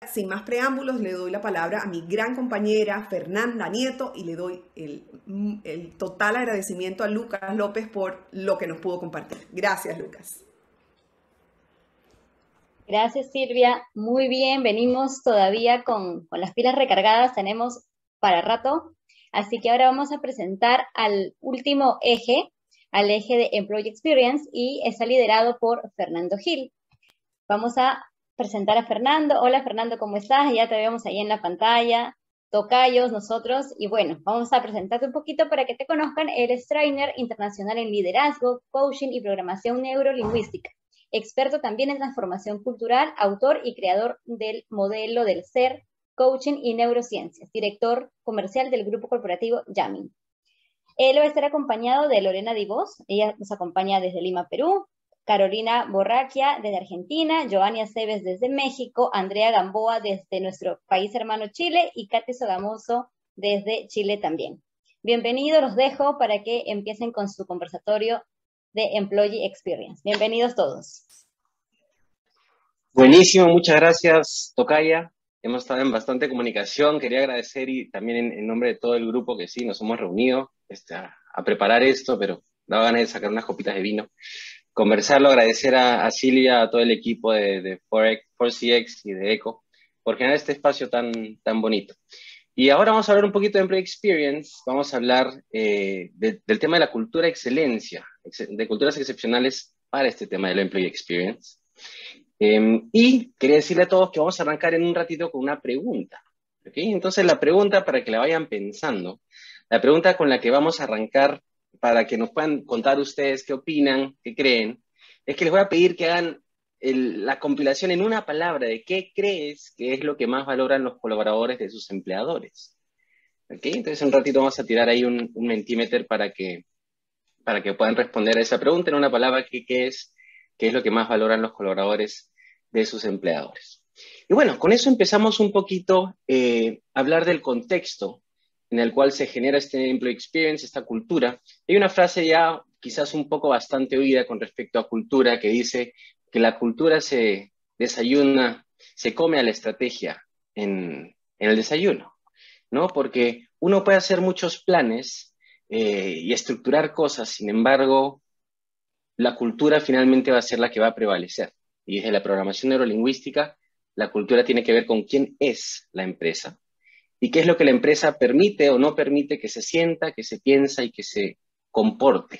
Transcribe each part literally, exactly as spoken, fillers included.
sin más preámbulos, le doy la palabra a mi gran compañera Fernanda Nieto y le doy el, el total agradecimiento a Lucas López por lo que nos pudo compartir. Gracias, Lucas. Gracias, Silvia. Muy bien, venimos todavía con, con las pilas recargadas, tenemos para rato. Así que ahora vamos a presentar al último eje, al eje de Employee Experience, y está liderado por Fernando Gil. Vamos a presentar a Fernando. Hola, Fernando, ¿cómo estás? Ya te vemos ahí en la pantalla, tocayos nosotros, y bueno, vamos a presentarte un poquito para que te conozcan. Eres trainer internacional en liderazgo, coaching y programación neurolingüística. Experto también en transformación cultural, autor y creador del modelo del ser, coaching y neurociencias, director comercial del grupo corporativo Yamin. Él va a estar acompañado de Lorena Divos, ella nos acompaña desde Lima, Perú, Carolina Borraquia desde Argentina, Joania Aceves desde México, Andrea Gamboa desde nuestro país hermano Chile y Katy Sogamoso desde Chile también. Bienvenidos, los dejo para que empiecen con su conversatorio de Employee Experience. Bienvenidos todos. Buenísimo, muchas gracias, Tocaya. Hemos estado en bastante comunicación. Quería agradecer y también en, en nombre de todo el grupo que sí, nos hemos reunido este, a, a preparar esto, pero daba ganas de sacar unas copitas de vino. Conversarlo, agradecer a, a Silvia, a todo el equipo de, de cuatro C X y de ECO por generar este espacio tan, tan bonito. Y ahora vamos a hablar un poquito de Employee Experience. Vamos a hablar eh, de, del tema de la cultura de excelencia, de culturas excepcionales para este tema de la Employee Experience. Eh, y quería decirle a todos que vamos a arrancar en un ratito con una pregunta. ¿Okay? Entonces la pregunta, para que la vayan pensando, la pregunta con la que vamos a arrancar para que nos puedan contar ustedes qué opinan, qué creen, es que les voy a pedir que hagan el, la compilación en una palabra de qué crees que es lo que más valoran los colaboradores de sus empleadores. ¿Okay? Entonces un ratito vamos a tirar ahí un, un Mentimeter para que, para que puedan responder a esa pregunta en una palabra que, que es qué es lo que más valoran los colaboradores de sus empleadores. Y bueno, con eso empezamos un poquito eh, a hablar del contexto en el cual se genera este Employee Experience, esta cultura. Hay una frase ya quizás un poco bastante oída con respecto a cultura que dice que la cultura se desayuna, se come a la estrategia en, en el desayuno, ¿no? Porque uno puede hacer muchos planes eh, y estructurar cosas, sin embargo, la cultura finalmente va a ser la que va a prevalecer. Y desde la programación neurolingüística, la cultura tiene que ver con quién es la empresa y qué es lo que la empresa permite o no permite que se sienta, que se piensa y que se comporte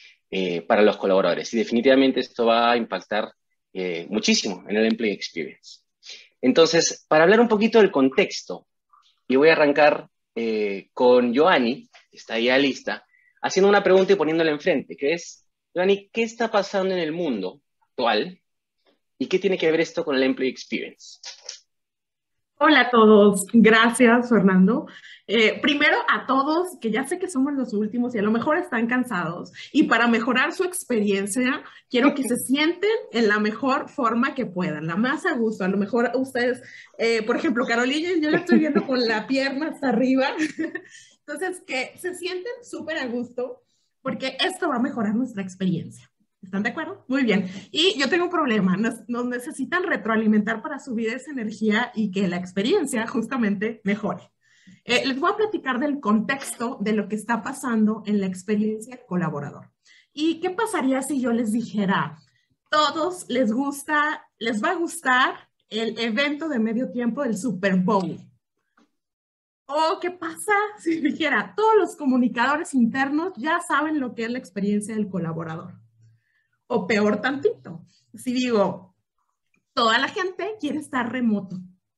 eh, para los colaboradores. Y definitivamente esto va a impactar eh, muchísimo en el Employee Experience. Entonces, para hablar un poquito del contexto, y voy a arrancar eh, con Joanny, que está ahí a lista, haciendo una pregunta y poniéndola enfrente, que es, Joanny, ¿qué está pasando en el mundo actual? ¿Y qué tiene que ver esto con el Employee Experience? Hola a todos, gracias Fernando. Eh, primero a todos, que ya sé que somos los últimos y a lo mejor están cansados, y para mejorar su experiencia, quiero que se sienten en la mejor forma que puedan, la más a gusto. A lo mejor ustedes, eh, por ejemplo, Carolina, yo la estoy viendo con la pierna hasta arriba, entonces que se sienten súper a gusto, porque esto va a mejorar nuestra experiencia. ¿Están de acuerdo? Muy bien. Y yo tengo un problema. Nos, nos necesitan retroalimentar para subir esa energía y que la experiencia justamente mejore. Eh, les voy a platicar del contexto de lo que está pasando en la experiencia del colaborador. ¿Y qué pasaría si yo les dijera, todos les gusta, les va a gustar el evento de medio tiempo del Super Bowl? ¿O qué pasa si dijera, todos los comunicadores internos ya saben lo que es la experiencia del colaborador? O peor tantito, si digo, toda la gente quiere estar remoto.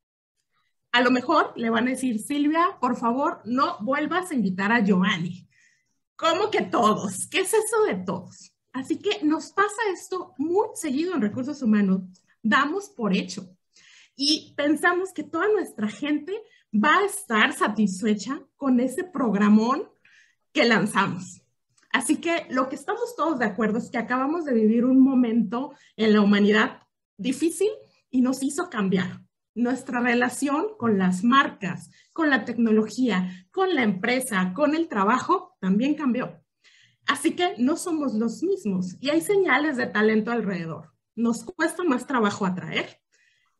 A lo mejor le van a decir, Silvia, por favor, no vuelvas a invitar a Joanny. ¿Cómo que todos? ¿Qué es eso de todos? Así que nos pasa esto muy seguido en recursos humanos. Damos por hecho. Y pensamos que toda nuestra gente va a estar satisfecha con ese programón que lanzamos. Así que lo que estamos todos de acuerdo es que acabamos de vivir un momento en la humanidad difícil y nos hizo cambiar. Nuestra relación con las marcas, con la tecnología, con la empresa, con el trabajo, también cambió. Así que no somos los mismos y hay señales de talento alrededor. Nos cuesta más trabajo atraer,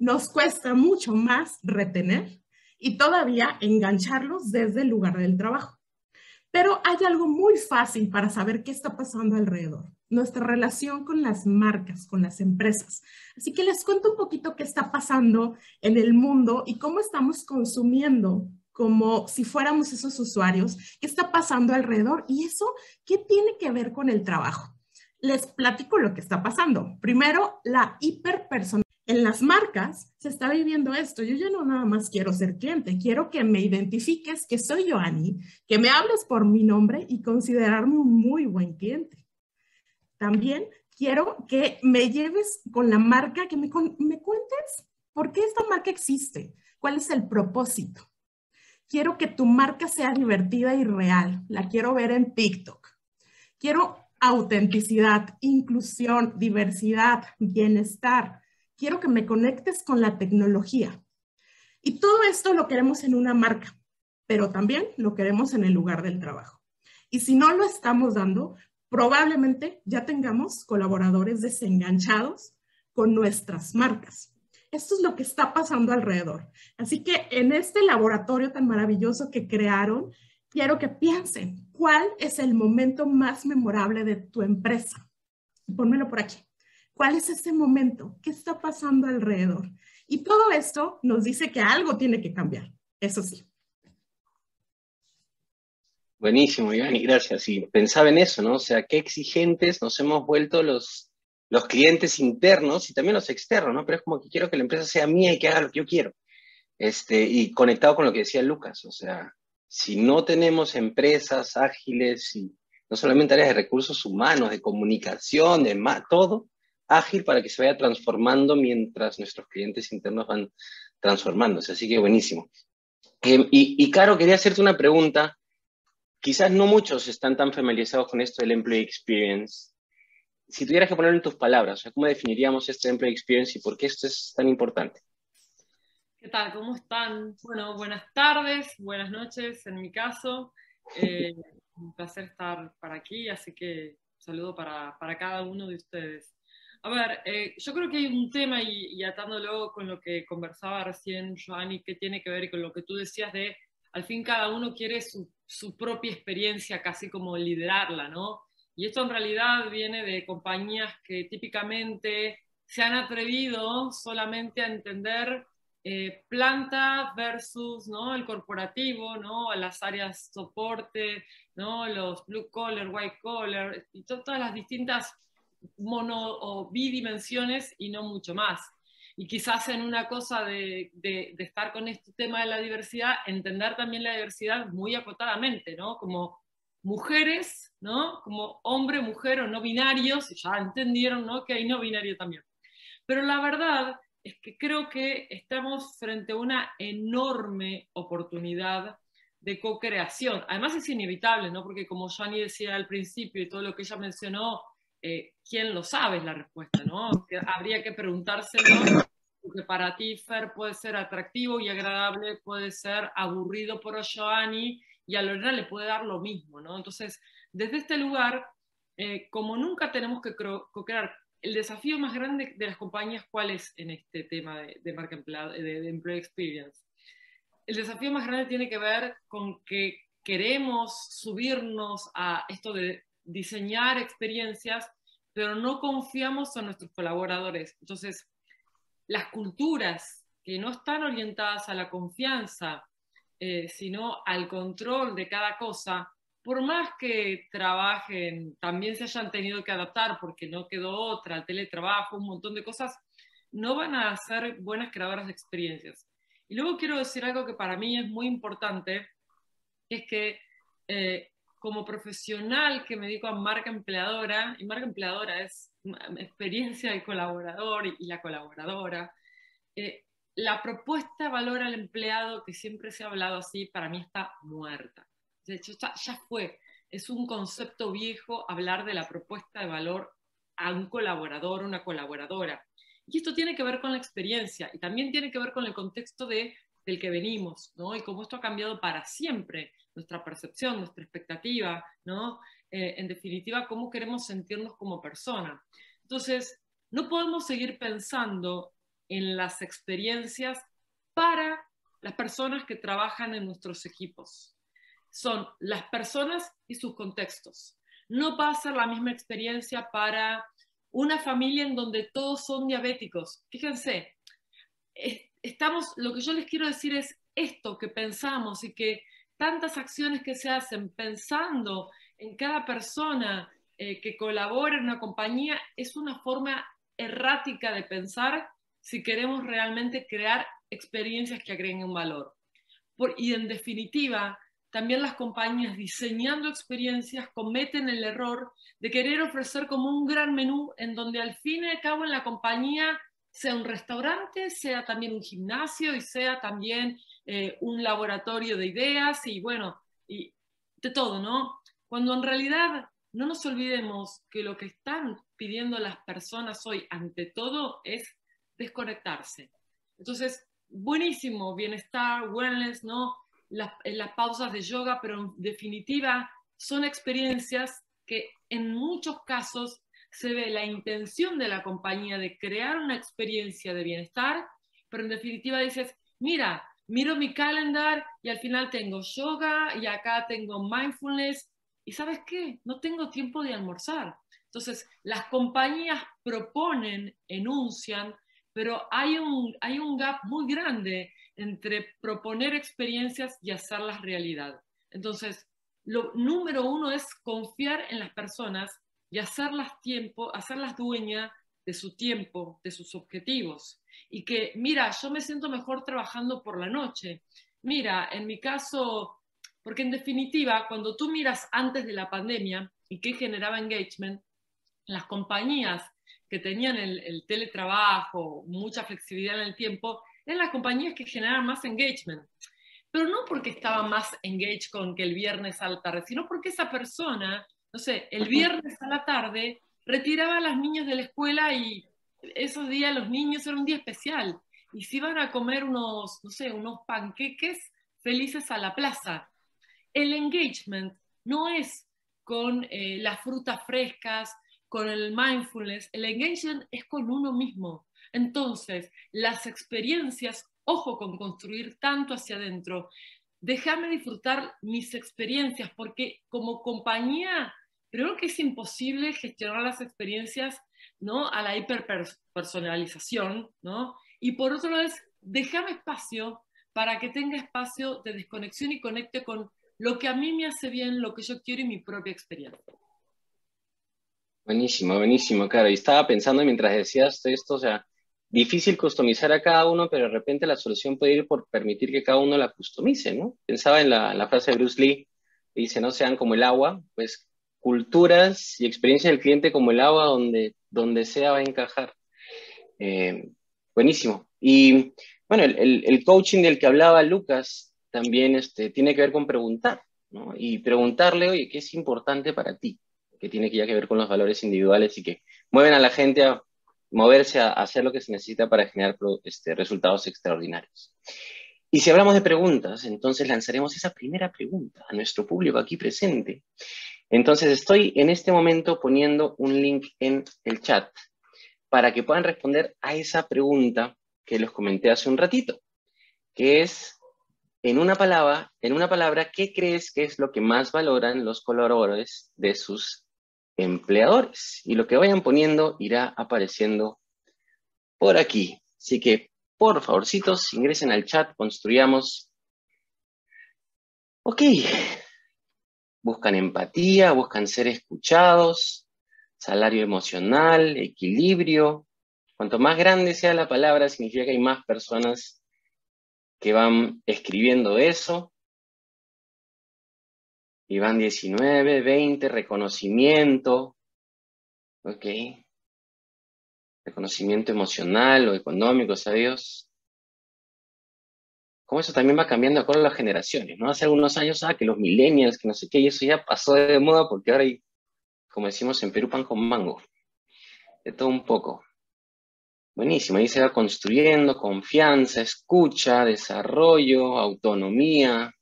nos cuesta mucho más retener y todavía engancharlos desde el lugar del trabajo. Pero hay algo muy fácil para saber qué está pasando alrededor, nuestra relación con las marcas, con las empresas. Así que les cuento un poquito qué está pasando en el mundo y cómo estamos consumiendo como si fuéramos esos usuarios, qué está pasando alrededor y eso, ¿qué tiene que ver con el trabajo? Les platico lo que está pasando. Primero, la hiperpersonalización. En las marcas se está viviendo esto. Yo ya no nada más quiero ser cliente, quiero que me identifiques que soy Joanny, que me hables por mi nombre y considerarme un muy buen cliente. También quiero que me lleves con la marca, que me, me cuentes por qué esta marca existe, cuál es el propósito. Quiero que tu marca sea divertida y real. La quiero ver en TikTok. Quiero autenticidad, inclusión, diversidad, bienestar. Quiero que me conectes con la tecnología. Y todo esto lo queremos en una marca, pero también lo queremos en el lugar del trabajo. Y si no lo estamos dando, probablemente ya tengamos colaboradores desenganchados con nuestras marcas. Esto es lo que está pasando alrededor. Así que en este laboratorio tan maravilloso que crearon, quiero que piensen, ¿cuál es el momento más memorable de tu empresa? Pónmelo por aquí. ¿Cuál es ese momento? ¿Qué está pasando alrededor? Y todo esto nos dice que algo tiene que cambiar, eso sí. Buenísimo, Iván, y gracias. Y pensaba en eso, ¿no? O sea, qué exigentes nos hemos vuelto los, los clientes internos y también los externos, ¿no? Pero es como que quiero que la empresa sea mía y que haga lo que yo quiero. Este, y conectado con lo que decía Lucas, o sea, si no tenemos empresas ágiles y no solamente áreas de recursos humanos, de comunicación, de todo ágil para que se vaya transformando mientras nuestros clientes internos van transformándose. Así que buenísimo. Eh, y, y Caro, quería hacerte una pregunta. Quizás no muchos están tan familiarizados con esto del Employee Experience. Si tuvieras que ponerlo en tus palabras, o sea, ¿cómo definiríamos este Employee Experience y por qué esto es tan importante? ¿Qué tal? ¿Cómo están? Bueno, buenas tardes, buenas noches en mi caso. Eh, un placer estar para aquí, así que un saludo para, para cada uno de ustedes. A ver, eh, yo creo que hay un tema, y, y atándolo con lo que conversaba recién Joanny, que tiene que ver con lo que tú decías de, al fin cada uno quiere su, su propia experiencia, casi como liderarla, ¿no? Y esto en realidad viene de compañías que típicamente se han atrevido solamente a entender Eh, planta versus, ¿no?, el corporativo, ¿no?, las áreas soporte, ¿no?, los blue collar, white collar, y to todas las distintas mono o bidimensiones y no mucho más. Y quizás en una cosa de, de, de estar con este tema de la diversidad, entender también la diversidad muy acotadamente, ¿no?, como mujeres, ¿no?, como hombre, mujer o no binarios, y ya entendieron, ¿no?, que hay no binario también. Pero la verdad es que creo que estamos frente a una enorme oportunidad de co-creación. Además es inevitable, ¿no? Porque como Joanny decía al principio y todo lo que ella mencionó, eh, ¿quién lo sabe es la respuesta, ¿no? Que habría que preguntárselo, porque para ti, Fer, puede ser atractivo y agradable, puede ser aburrido por Joanny, y a Lorena le puede dar lo mismo, ¿no? Entonces, desde este lugar, eh, como nunca tenemos que co-crear, el desafío más grande de las compañías, ¿cuál es en este tema de, de marca empleada, de, de Employee Experience? El desafío más grande tiene que ver con que queremos subirnos a esto de diseñar experiencias, pero no confiamos en nuestros colaboradores. Entonces, las culturas que no están orientadas a la confianza, eh, sino al control de cada cosa, por más que trabajen, también se hayan tenido que adaptar porque no quedó otra, el teletrabajo, un montón de cosas, no van a ser buenas creadoras de experiencias. Y luego quiero decir algo que para mí es muy importante, es que eh, como profesional que me dedico a marca empleadora, y marca empleadora es experiencia del colaborador y, y la colaboradora, eh, la propuesta de valor al empleado, que siempre se ha hablado así, para mí está muerta. De hecho, ya, ya fue. Es un concepto viejo hablar de la propuesta de valor a un colaborador o una colaboradora. Y esto tiene que ver con la experiencia y también tiene que ver con el contexto de, del que venimos, ¿no? Y cómo esto ha cambiado para siempre nuestra percepción, nuestra expectativa, ¿no? Eh, en definitiva, cómo queremos sentirnos como persona. Entonces, no podemos seguir pensando en las experiencias para las personas que trabajan en nuestros equipos. Son las personas y sus contextos. No va a ser la misma experiencia para una familia en donde todos son diabéticos. Fíjense, estamos, lo que yo les quiero decir es esto que pensamos y que tantas acciones que se hacen pensando en cada persona eh, que colabora en una compañía es una forma errática de pensar si queremos realmente crear experiencias que agreguen un valor. Por, y en definitiva, también las compañías diseñando experiencias cometen el error de querer ofrecer como un gran menú en donde al fin y al cabo en la compañía sea un restaurante, sea también un gimnasio y sea también eh, un laboratorio de ideas y bueno, y de todo, ¿no? Cuando en realidad no nos olvidemos que lo que están pidiendo las personas hoy ante todo es desconectarse. Entonces, buenísimo, bienestar, wellness, ¿no? Las, las pausas de yoga, pero en definitiva son experiencias que en muchos casos se ve la intención de la compañía de crear una experiencia de bienestar, pero en definitiva dices, mira, miro mi calendar y al final tengo yoga y acá tengo mindfulness y ¿sabes qué? No tengo tiempo de almorzar. Entonces, las compañías proponen, enuncian, pero hay un, hay un gap muy grande entre proponer experiencias y hacerlas realidad. Entonces, lo número uno es confiar en las personas y hacerlas tiempo, hacerlas dueña de su tiempo, de sus objetivos. Y que, mira, yo me siento mejor trabajando por la noche. Mira, en mi caso, porque en definitiva, cuando tú miras antes de la pandemia y qué generaba engagement, las compañías que tenían el, el teletrabajo, mucha flexibilidad en el tiempo, eran las compañías que generaban más engagement. Pero no porque estaba más engaged con que el viernes a la tarde, sino porque esa persona, no sé, el viernes a la tarde retiraba a las niñas de la escuela y esos días los niños era un día especial. Y se iban a comer unos, no sé, unos panqueques felices a la plaza. El engagement no es con eh, las frutas frescas, con el mindfulness, el engagement es con uno mismo. Entonces, las experiencias, ojo con construir tanto hacia adentro, déjame disfrutar mis experiencias, porque como compañía, creo que es imposible gestionar las experiencias, ¿no? A la hiperpersonalización, ¿no? Y por otro lado, es, déjame espacio para que tenga espacio de desconexión y conecte con lo que a mí me hace bien, lo que yo quiero y mi propia experiencia. Buenísimo, buenísimo, claro. Y estaba pensando mientras decías esto, o sea, difícil customizar a cada uno, pero de repente la solución puede ir por permitir que cada uno la customice, ¿no? Pensaba en la, en la frase de Bruce Lee, que dice, no sean como el agua, pues culturas y experiencia del cliente como el agua donde, donde sea va a encajar. Eh, buenísimo. Y bueno, el, el, el coaching del que hablaba Lucas también este, tiene que ver con preguntar, ¿no? Y preguntarle, oye, ¿qué es importante para ti? Que tiene que ya que ver con los valores individuales y que mueven a la gente a moverse a, a hacer lo que se necesita para generar este, resultados extraordinarios. Y si hablamos de preguntas, entonces lanzaremos esa primera pregunta a nuestro público aquí presente. Entonces estoy en este momento poniendo un link en el chat para que puedan responder a esa pregunta que les comenté hace un ratito, que es, en una palabra, en una palabra, ¿qué crees que es lo que más valoran los colaboradores de sus empleadores? Y lo que vayan poniendo irá apareciendo por aquí. Así que, por favorcitos, ingresen al chat, construyamos. Ok. Buscan empatía, buscan ser escuchados, salario emocional, equilibrio. Cuanto más grande sea la palabra, significa que hay más personas que van escribiendo eso. Y van diecinueve, veinte, reconocimiento. Ok. Reconocimiento emocional o económico, ¿sabes? Como eso también va cambiando de acuerdo a las generaciones, ¿no? Hace algunos años, ah, que los millennials, que no sé qué, y eso ya pasó de moda porque ahora hay, como decimos en Perú, pan con mango. De todo un poco. Buenísimo, ahí se va construyendo confianza, escucha, desarrollo, autonomía.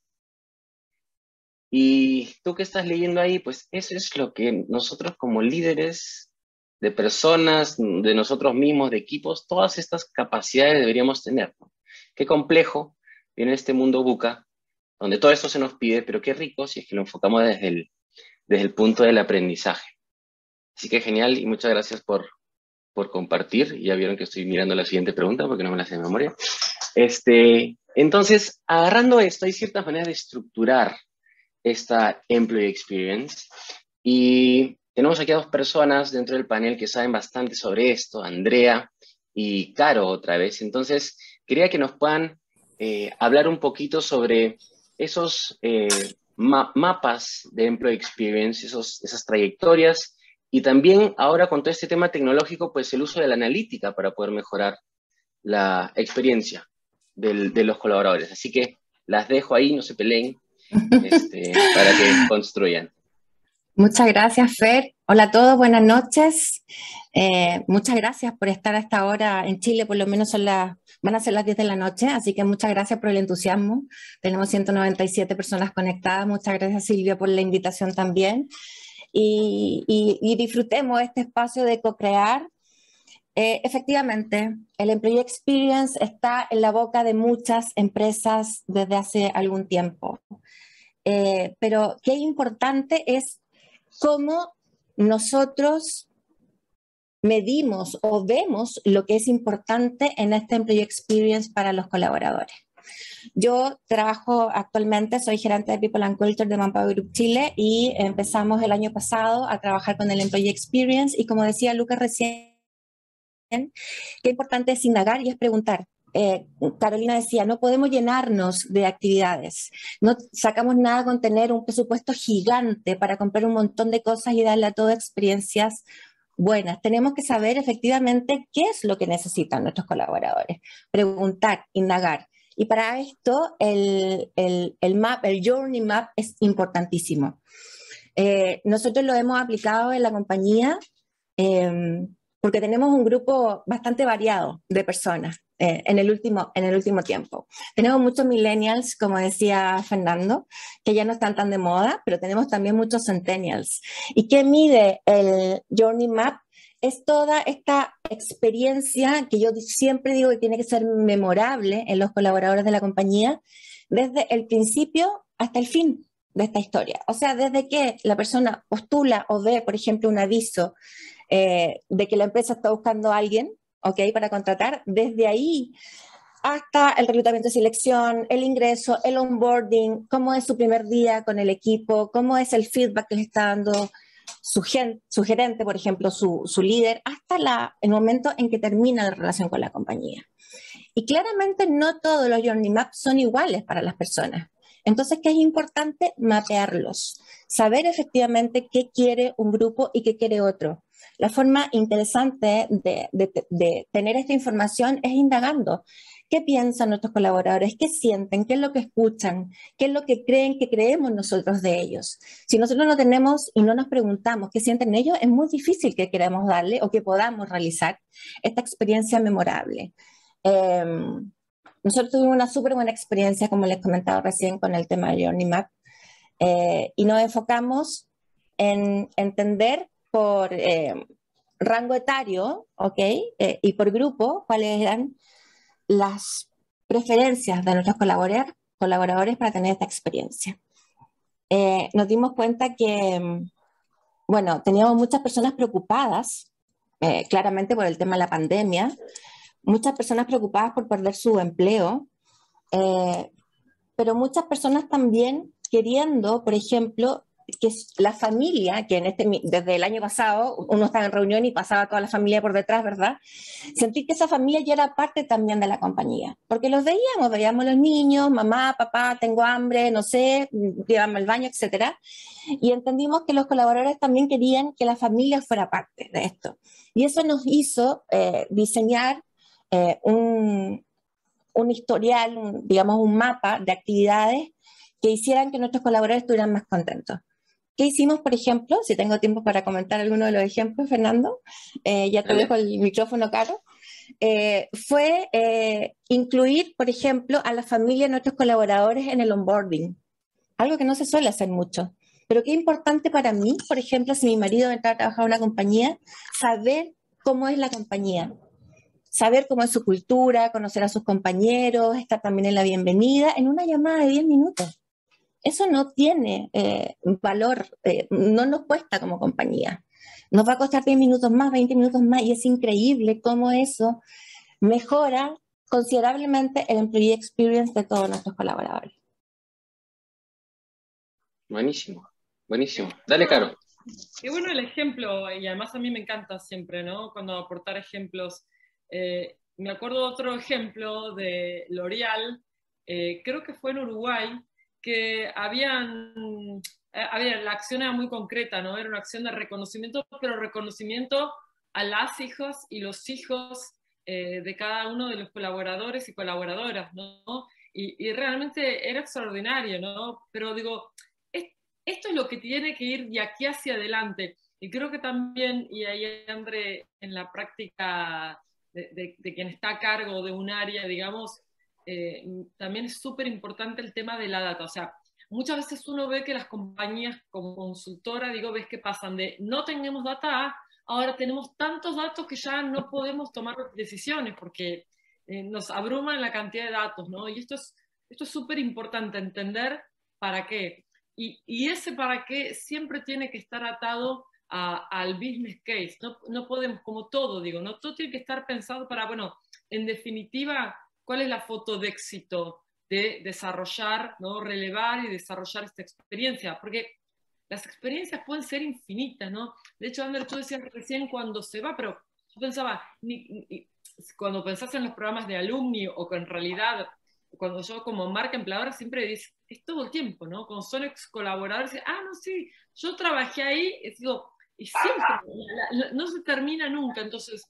Y tú que estás leyendo ahí, pues eso es lo que nosotros como líderes de personas, de nosotros mismos, de equipos, todas estas capacidades deberíamos tener, ¿no? Qué complejo viene este mundo VUCA, donde todo esto se nos pide, pero qué rico si es que lo enfocamos desde el, desde el punto del aprendizaje. Así que genial y muchas gracias por, por compartir. Ya vieron que estoy mirando la siguiente pregunta porque no me la sé de memoria. Este, entonces, agarrando esto, hay ciertas maneras de estructurar esta Employee Experience y tenemos aquí a dos personas dentro del panel que saben bastante sobre esto, Andrea y Caro otra vez. Entonces, quería que nos puedan eh, hablar un poquito sobre esos eh, ma mapas de Employee Experience, esos, esas trayectorias, y también ahora con todo este tema tecnológico, pues el uso de la analítica para poder mejorar la experiencia del, de los colaboradores. Así que las dejo ahí, no se peleen, este, para que construyan. Muchas gracias, Fer. Hola a todos, buenas noches. Eh, muchas gracias por estar a esta hora en Chile, por lo menos son las, van a ser las diez de la noche, así que muchas gracias por el entusiasmo. Tenemos ciento noventa y siete personas conectadas. Muchas gracias, Silvia, por la invitación también. Y, y, y disfrutemos este espacio de co-crear. Eh, efectivamente, el Employee Experience está en la boca de muchas empresas desde hace algún tiempo. Eh, pero qué importante es cómo nosotros medimos o vemos lo que es importante en este Employee Experience para los colaboradores. Yo trabajo actualmente, soy gerente de People and Culture de Manpower Group Chile y empezamos el año pasado a trabajar con el Employee Experience y como decía Lucas recién, qué importante es indagar y es preguntar. Eh, Carolina decía, no podemos llenarnos de actividades, no sacamos nada con tener un presupuesto gigante para comprar un montón de cosas y darle a todas experiencias buenas. Tenemos que saber efectivamente qué es lo que necesitan nuestros colaboradores, preguntar, indagar. Y para esto el, el, el map, el journey map es importantísimo. Eh, nosotros lo hemos aplicado en la compañía eh, porque tenemos un grupo bastante variado de personas eh, en, el último, en el último tiempo. Tenemos muchos millennials, como decía Fernando, que ya no están tan de moda, pero tenemos también muchos centennials. ¿Y qué mide el Journey Map? Es toda esta experiencia que yo siempre digo que tiene que ser memorable en los colaboradores de la compañía, desde el principio hasta el fin de esta historia. O sea, desde que la persona postula o ve, por ejemplo, un aviso eh, de que la empresa está buscando a alguien, ¿ok?, para contratar, desde ahí hasta el reclutamiento y selección, el ingreso, el onboarding, cómo es su primer día con el equipo, cómo es el feedback que le está dando su, gen, su gerente, por ejemplo, su, su líder, hasta la, el momento en que termina la relación con la compañía. Y claramente no todos los Journey Maps son iguales para las personas. Entonces, ¿qué es importante? Mapearlos, saber efectivamente qué quiere un grupo y qué quiere otro. La forma interesante de, de, de tener esta información es indagando. ¿Qué piensan nuestros colaboradores? ¿Qué sienten? ¿Qué es lo que escuchan? ¿Qué es lo que creen que creemos nosotros de ellos? Si nosotros no tenemos y no nos preguntamos qué sienten ellos, es muy difícil que queramos darle o que podamos realizar esta experiencia memorable. Eh, nosotros tuvimos una súper buena experiencia, como les comentaba recién, con el tema de Journey Map eh, y nos enfocamos en entender por eh, rango etario, ¿ok?, eh, y por grupo, cuáles eran las preferencias de nuestros colaboradores, colaboradores para tener esta experiencia. Eh, nos dimos cuenta que, bueno, teníamos muchas personas preocupadas, eh, claramente por el tema de la pandemia, muchas personas preocupadas por perder su empleo, eh, pero muchas personas también queriendo, por ejemplo, que la familia, que en este, desde el año pasado uno estaba en reunión y pasaba toda la familia por detrás, ¿verdad? Sentir que esa familia ya era parte también de la compañía, porque los veíamos, veíamos los niños, mamá, papá, tengo hambre, no sé, llévame al baño, etcétera. Y entendimos que los colaboradores también querían que la familia fuera parte de esto. Y eso nos hizo eh, diseñar eh, un, un historial, un, digamos un mapa de actividades que hicieran que nuestros colaboradores estuvieran más contentos. ¿Qué hicimos, por ejemplo? Si tengo tiempo para comentar alguno de los ejemplos, Fernando, eh, ya te dejo el micrófono, Caro. Eh, fue eh, incluir, por ejemplo, a la familia de nuestros colaboradores en el onboarding, algo que no se suele hacer mucho. Pero qué importante para mí, por ejemplo, si mi marido entra a trabajar en una compañía, saber cómo es la compañía, saber cómo es su cultura, conocer a sus compañeros, estar también en la bienvenida, en una llamada de diez minutos. Eso no tiene eh, valor, eh, no nos cuesta como compañía. Nos va a costar diez minutos más, veinte minutos más, y es increíble cómo eso mejora considerablemente el employee experience de todos nuestros colaboradores. Buenísimo, buenísimo. Dale, Caro. Qué bueno el ejemplo, y además a mí me encanta siempre, ¿no? Cuando aportar ejemplos. Eh, me acuerdo de otro ejemplo de L'Oreal, eh, creo que fue en Uruguay, que habían, eh, había, la acción era muy concreta, ¿no? Era una acción de reconocimiento, pero reconocimiento a las hijas y los hijos eh, de cada uno de los colaboradores y colaboradoras, ¿no? Y, y realmente era extraordinario, ¿no? Pero digo, esto es lo que tiene que ir de aquí hacia adelante. Y creo que también, y ahí André, en la práctica de, de, de quien está a cargo de un área, digamos, eh, también es súper importante el tema de la data. O sea, muchas veces uno ve que las compañías como consultora, digo, ves que pasan de no tenemos data a ahora tenemos tantos datos que ya no podemos tomar decisiones porque eh, nos abruman la cantidad de datos, ¿no? Y esto es esto es súper importante, entender para qué. Y, y ese para qué siempre tiene que estar atado a, al business case. No, no podemos, como todo, digo, no todo tiene que estar pensado para, bueno, en definitiva, ¿cuál es la foto de éxito de desarrollar, ¿no? Relevar y desarrollar esta experiencia? Porque las experiencias pueden ser infinitas, ¿no? De hecho, Ander, tú decías recién cuando se va, pero yo pensaba, ni, ni, cuando pensás en los programas de alumni o que en realidad cuando yo como marca empleadora siempre dice, es todo el tiempo, ¿no? Cuando son ex colaboradores, ah, no, sí, yo trabajé ahí, es, digo, y siempre, la, la, no se termina nunca, entonces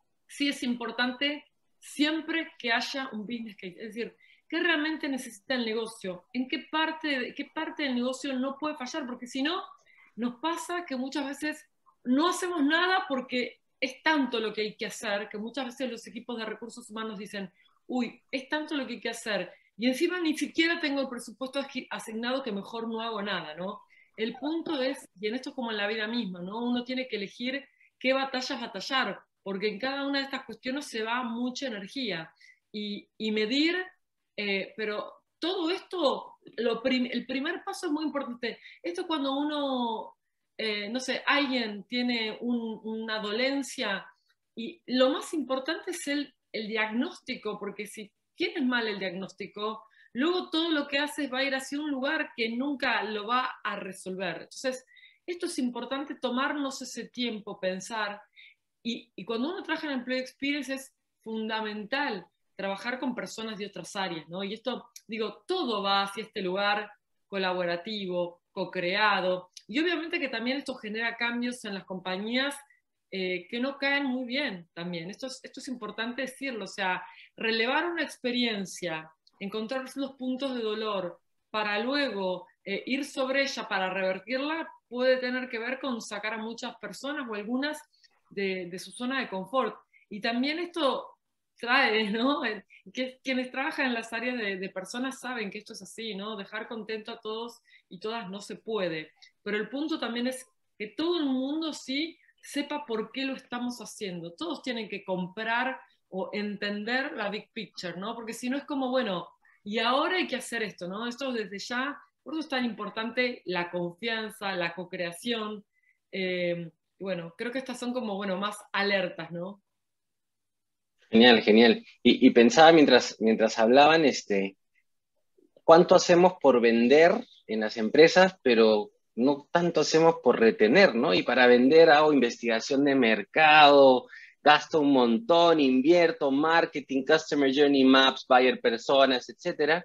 sí es importante siempre que haya un business case, es decir, ¿qué realmente necesita el negocio? ¿En qué parte, qué parte del negocio no puede fallar? Porque si no, nos pasa que muchas veces no hacemos nada porque es tanto lo que hay que hacer, que muchas veces los equipos de recursos humanos dicen, uy, es tanto lo que hay que hacer, y encima ni siquiera tengo el presupuesto asignado que mejor no hago nada, ¿no? El punto es, y en esto es como en la vida misma, ¿no? Uno tiene que elegir qué batallas batallar, porque en cada una de estas cuestiones se va mucha energía, y, y medir, eh, pero todo esto, lo prim el primer paso es muy importante. Esto cuando uno, eh, no sé, alguien tiene un, una dolencia, y lo más importante es el el diagnóstico, porque si tienes mal el diagnóstico, luego todo lo que haces va a ir hacia un lugar que nunca lo va a resolver. Entonces, esto es importante, tomarnos ese tiempo, pensar, y, y cuando uno trabaja en Employee Experience es fundamental trabajar con personas de otras áreas, ¿no? Y esto, digo, todo va hacia este lugar colaborativo, co-creado, y obviamente que también esto genera cambios en las compañías Eh, que no caen muy bien también. Esto es, esto es importante decirlo, o sea, relevar una experiencia, encontrar los puntos de dolor para luego eh, ir sobre ella para revertirla, puede tener que ver con sacar a muchas personas o algunas de, de su zona de confort. Y también esto trae, ¿no? Que, quienes trabajan en las áreas de, de personas saben que esto es así, ¿no? Dejar contento a todos y todas no se puede. Pero el punto también es que todo el mundo sí sepa por qué lo estamos haciendo. Todos tienen que comprar o entender la big picture, ¿no? Porque si no es como, bueno, y ahora hay que hacer esto, ¿no? Esto desde ya, por eso es tan importante la confianza, la co-creación. Eh, bueno, creo que estas son como, bueno, más alertas, ¿no? Genial, genial. Y, y pensaba mientras, mientras hablaban, este, ¿cuánto hacemos por vender en las empresas, pero no tanto hacemos por retener, ¿no? Y para vender hago investigación de mercado, gasto un montón, invierto, marketing, customer journey maps, buyer personas, etcétera.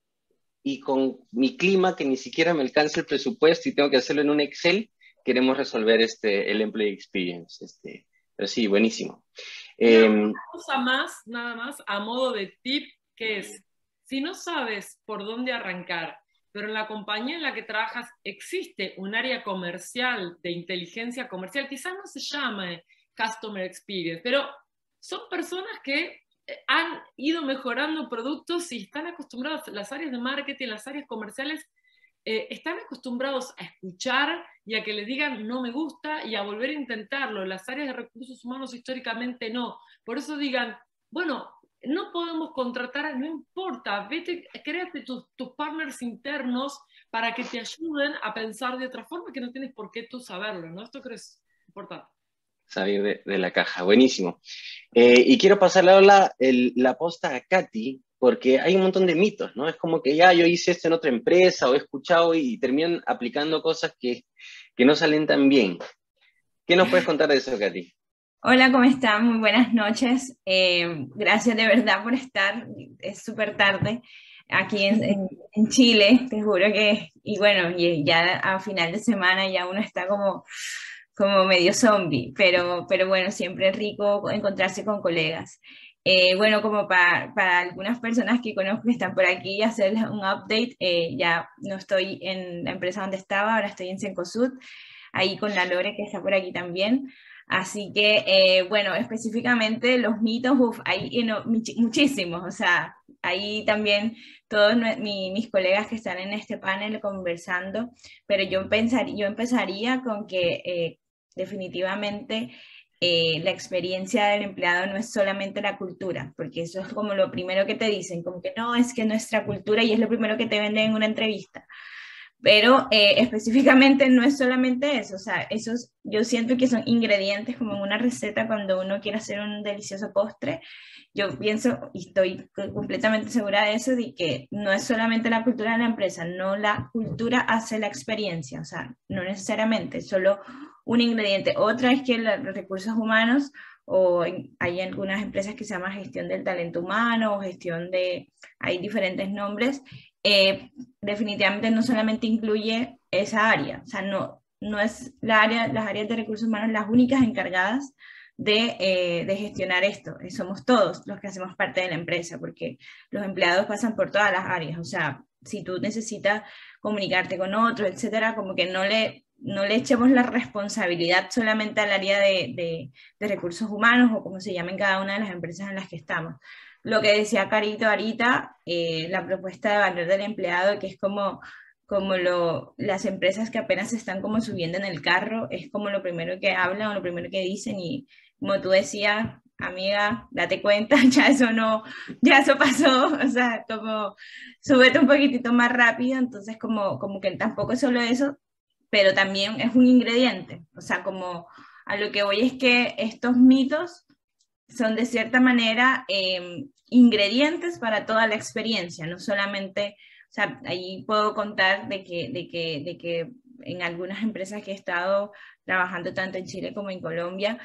Y con mi clima, que ni siquiera me alcanza el presupuesto y tengo que hacerlo en un Excel, queremos resolver este, el employee experience. Este, pero sí, buenísimo. Eh, una cosa más, nada más, a modo de tip, que es, si no sabes por dónde arrancar, pero en la compañía en la que trabajas existe un área comercial de inteligencia comercial, quizás no se llame Customer Experience, pero son personas que han ido mejorando productos y están acostumbrados, las áreas de marketing, las áreas comerciales eh, están acostumbrados a escuchar y a que les digan no me gusta y a volver a intentarlo. Las áreas de recursos humanos históricamente no. Por eso digan, bueno, no podemos contratar, no importa, vete, créate tus, tus partners internos para que te ayuden a pensar de otra forma que no tienes por qué tú saberlo, ¿no? Esto creo que es importante. Salir de, de la caja, buenísimo. Eh, y quiero pasarle ahora el, la posta a Katy, porque hay un montón de mitos, ¿no? Es como que ya yo hice esto en otra empresa o he escuchado y, y terminan aplicando cosas que, que no salen tan bien. ¿Qué nos puedes contar de eso, Katy? Hola, ¿cómo están? Muy buenas noches. Eh, gracias de verdad por estar. Es súper tarde aquí en, en, en Chile, te juro que, y bueno, y ya a final de semana ya uno está como, como medio zombie, pero, pero bueno, siempre es rico encontrarse con colegas. Eh, bueno, como para, para algunas personas que conozco que están por aquí, hacerles un update. Eh, ya no estoy en la empresa donde estaba, ahora estoy en Cencosud, ahí con la Lore que está por aquí también. Así que, eh, bueno, específicamente los mitos, uf, hay you know, muchísimos, o sea, ahí también todos mi, mis colegas que están en este panel conversando, pero yo, pensar, yo empezaría con que eh, definitivamente eh, la experiencia del empleado no es solamente la cultura, porque eso es como lo primero que te dicen, como que no, es que nuestra cultura y es lo primero que te venden en una entrevista. Pero eh, específicamente no es solamente eso, o sea, esos yo siento que son ingredientes como en una receta cuando uno quiere hacer un delicioso postre. Yo pienso y estoy completamente segura de eso, de que no es solamente la cultura de la empresa, no la cultura hace la experiencia, o sea, no necesariamente, solo un ingrediente. Otra es que los recursos humanos, o en, hay algunas empresas que se llama gestión del talento humano o gestión de, hay diferentes nombres. Eh, definitivamente no solamente incluye esa área, o sea, no, no es la área, las áreas de recursos humanos las únicas encargadas de, eh, de gestionar esto, somos todos los que hacemos parte de la empresa, porque los empleados pasan por todas las áreas, o sea, si tú necesitas comunicarte con otros, etcétera, como que no le, no le echemos la responsabilidad solamente al área de, de, de recursos humanos o como se llama en cada una de las empresas en las que estamos. Lo que decía Carito ahorita, eh, la propuesta de valor del empleado, que es como, como lo, las empresas que apenas se están como subiendo en el carro, es como lo primero que hablan o lo primero que dicen, y como tú decías, amiga, date cuenta, ya eso no, ya eso pasó, o sea, como súbete un poquitito más rápido, entonces como, como que tampoco es solo eso, pero también es un ingrediente, o sea, como a lo que voy es que estos mitos son de cierta manera eh, ingredientes para toda la experiencia, no solamente, o sea, ahí puedo contar de que, de que, de que en algunas empresas que he estado trabajando tanto en Chile como en Colombia,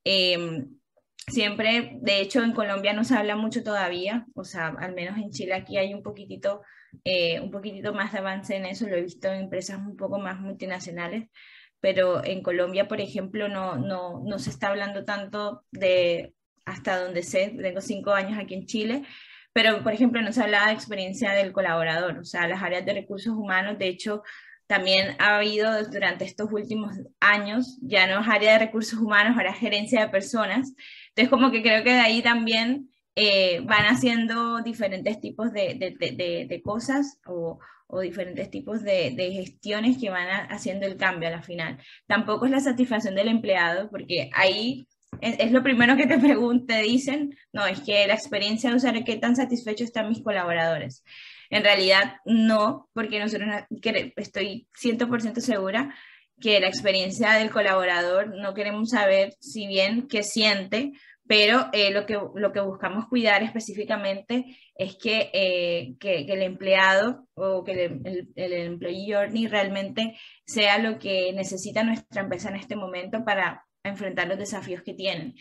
eh, siempre, de hecho en Colombia no se habla mucho todavía, o sea, al menos en Chile aquí hay un poquitito, eh, un poquitito más de avance en eso, lo he visto en empresas un poco más multinacionales, pero en Colombia, por ejemplo, no, no, no se está hablando tanto de, hasta donde sé, tengo cinco años aquí en Chile, pero por ejemplo no se hablaba de experiencia del colaborador, o sea, las áreas de recursos humanos, de hecho, también ha habido durante estos últimos años, ya no es área de recursos humanos, ahora es gerencia de personas, entonces como que creo que de ahí también eh, van haciendo diferentes tipos de, de, de, de, de cosas o, o diferentes tipos de, de gestiones que van a, haciendo el cambio a la final. Tampoco es la satisfacción del empleado, porque ahí es, es lo primero que te preguntan, te dicen, no, es que la experiencia de usar, ¿qué tan satisfechos están mis colaboradores? En realidad no, porque nosotros estoy cien por ciento segura que la experiencia del colaborador no queremos saber si bien qué siente, pero eh, lo, que, lo que buscamos cuidar específicamente es que, eh, que, que el empleado o que el, el, el employee journey realmente sea lo que necesita nuestra empresa en este momento para enfrentar los desafíos que tienen.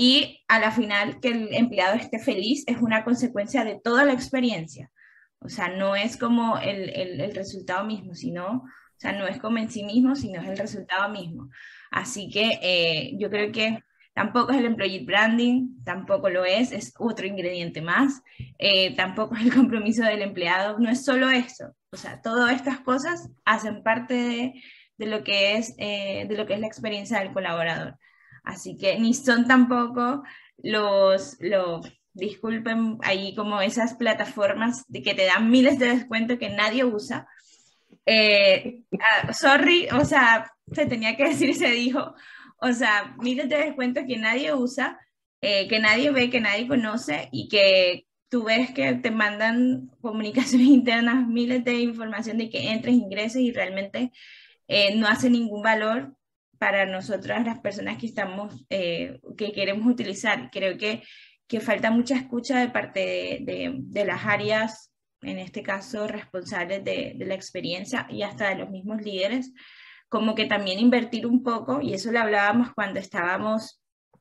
Y a la final que el empleado esté feliz es una consecuencia de toda la experiencia. O sea, no es como el, el, el resultado mismo, sino, o sea, no es como en sí mismo, sino es el resultado mismo. Así que eh, yo creo que tampoco es el employee branding, tampoco lo es, es otro ingrediente más. Eh, tampoco es el compromiso del empleado, no es solo eso. O sea, todas estas cosas hacen parte de, de, lo, que es, eh, de lo que es la experiencia del colaborador. Así que ni son tampoco los... los disculpen, ahí como esas plataformas de que te dan miles de descuentos que nadie usa, Eh, ah, sorry, o sea, se tenía que decir y se dijo. O sea, miles de descuentos que nadie usa, eh, que nadie ve, que nadie conoce y que tú ves que te mandan comunicaciones internas, miles de información de que entres, ingreses y realmente eh, no hace ningún valor para nosotras las personas que estamos, eh, que queremos utilizar. Creo que, que falta mucha escucha de parte de, de, de las áreas, en este caso responsables de, de la experiencia y hasta de los mismos líderes, como que también invertir un poco, y eso lo hablábamos cuando estábamos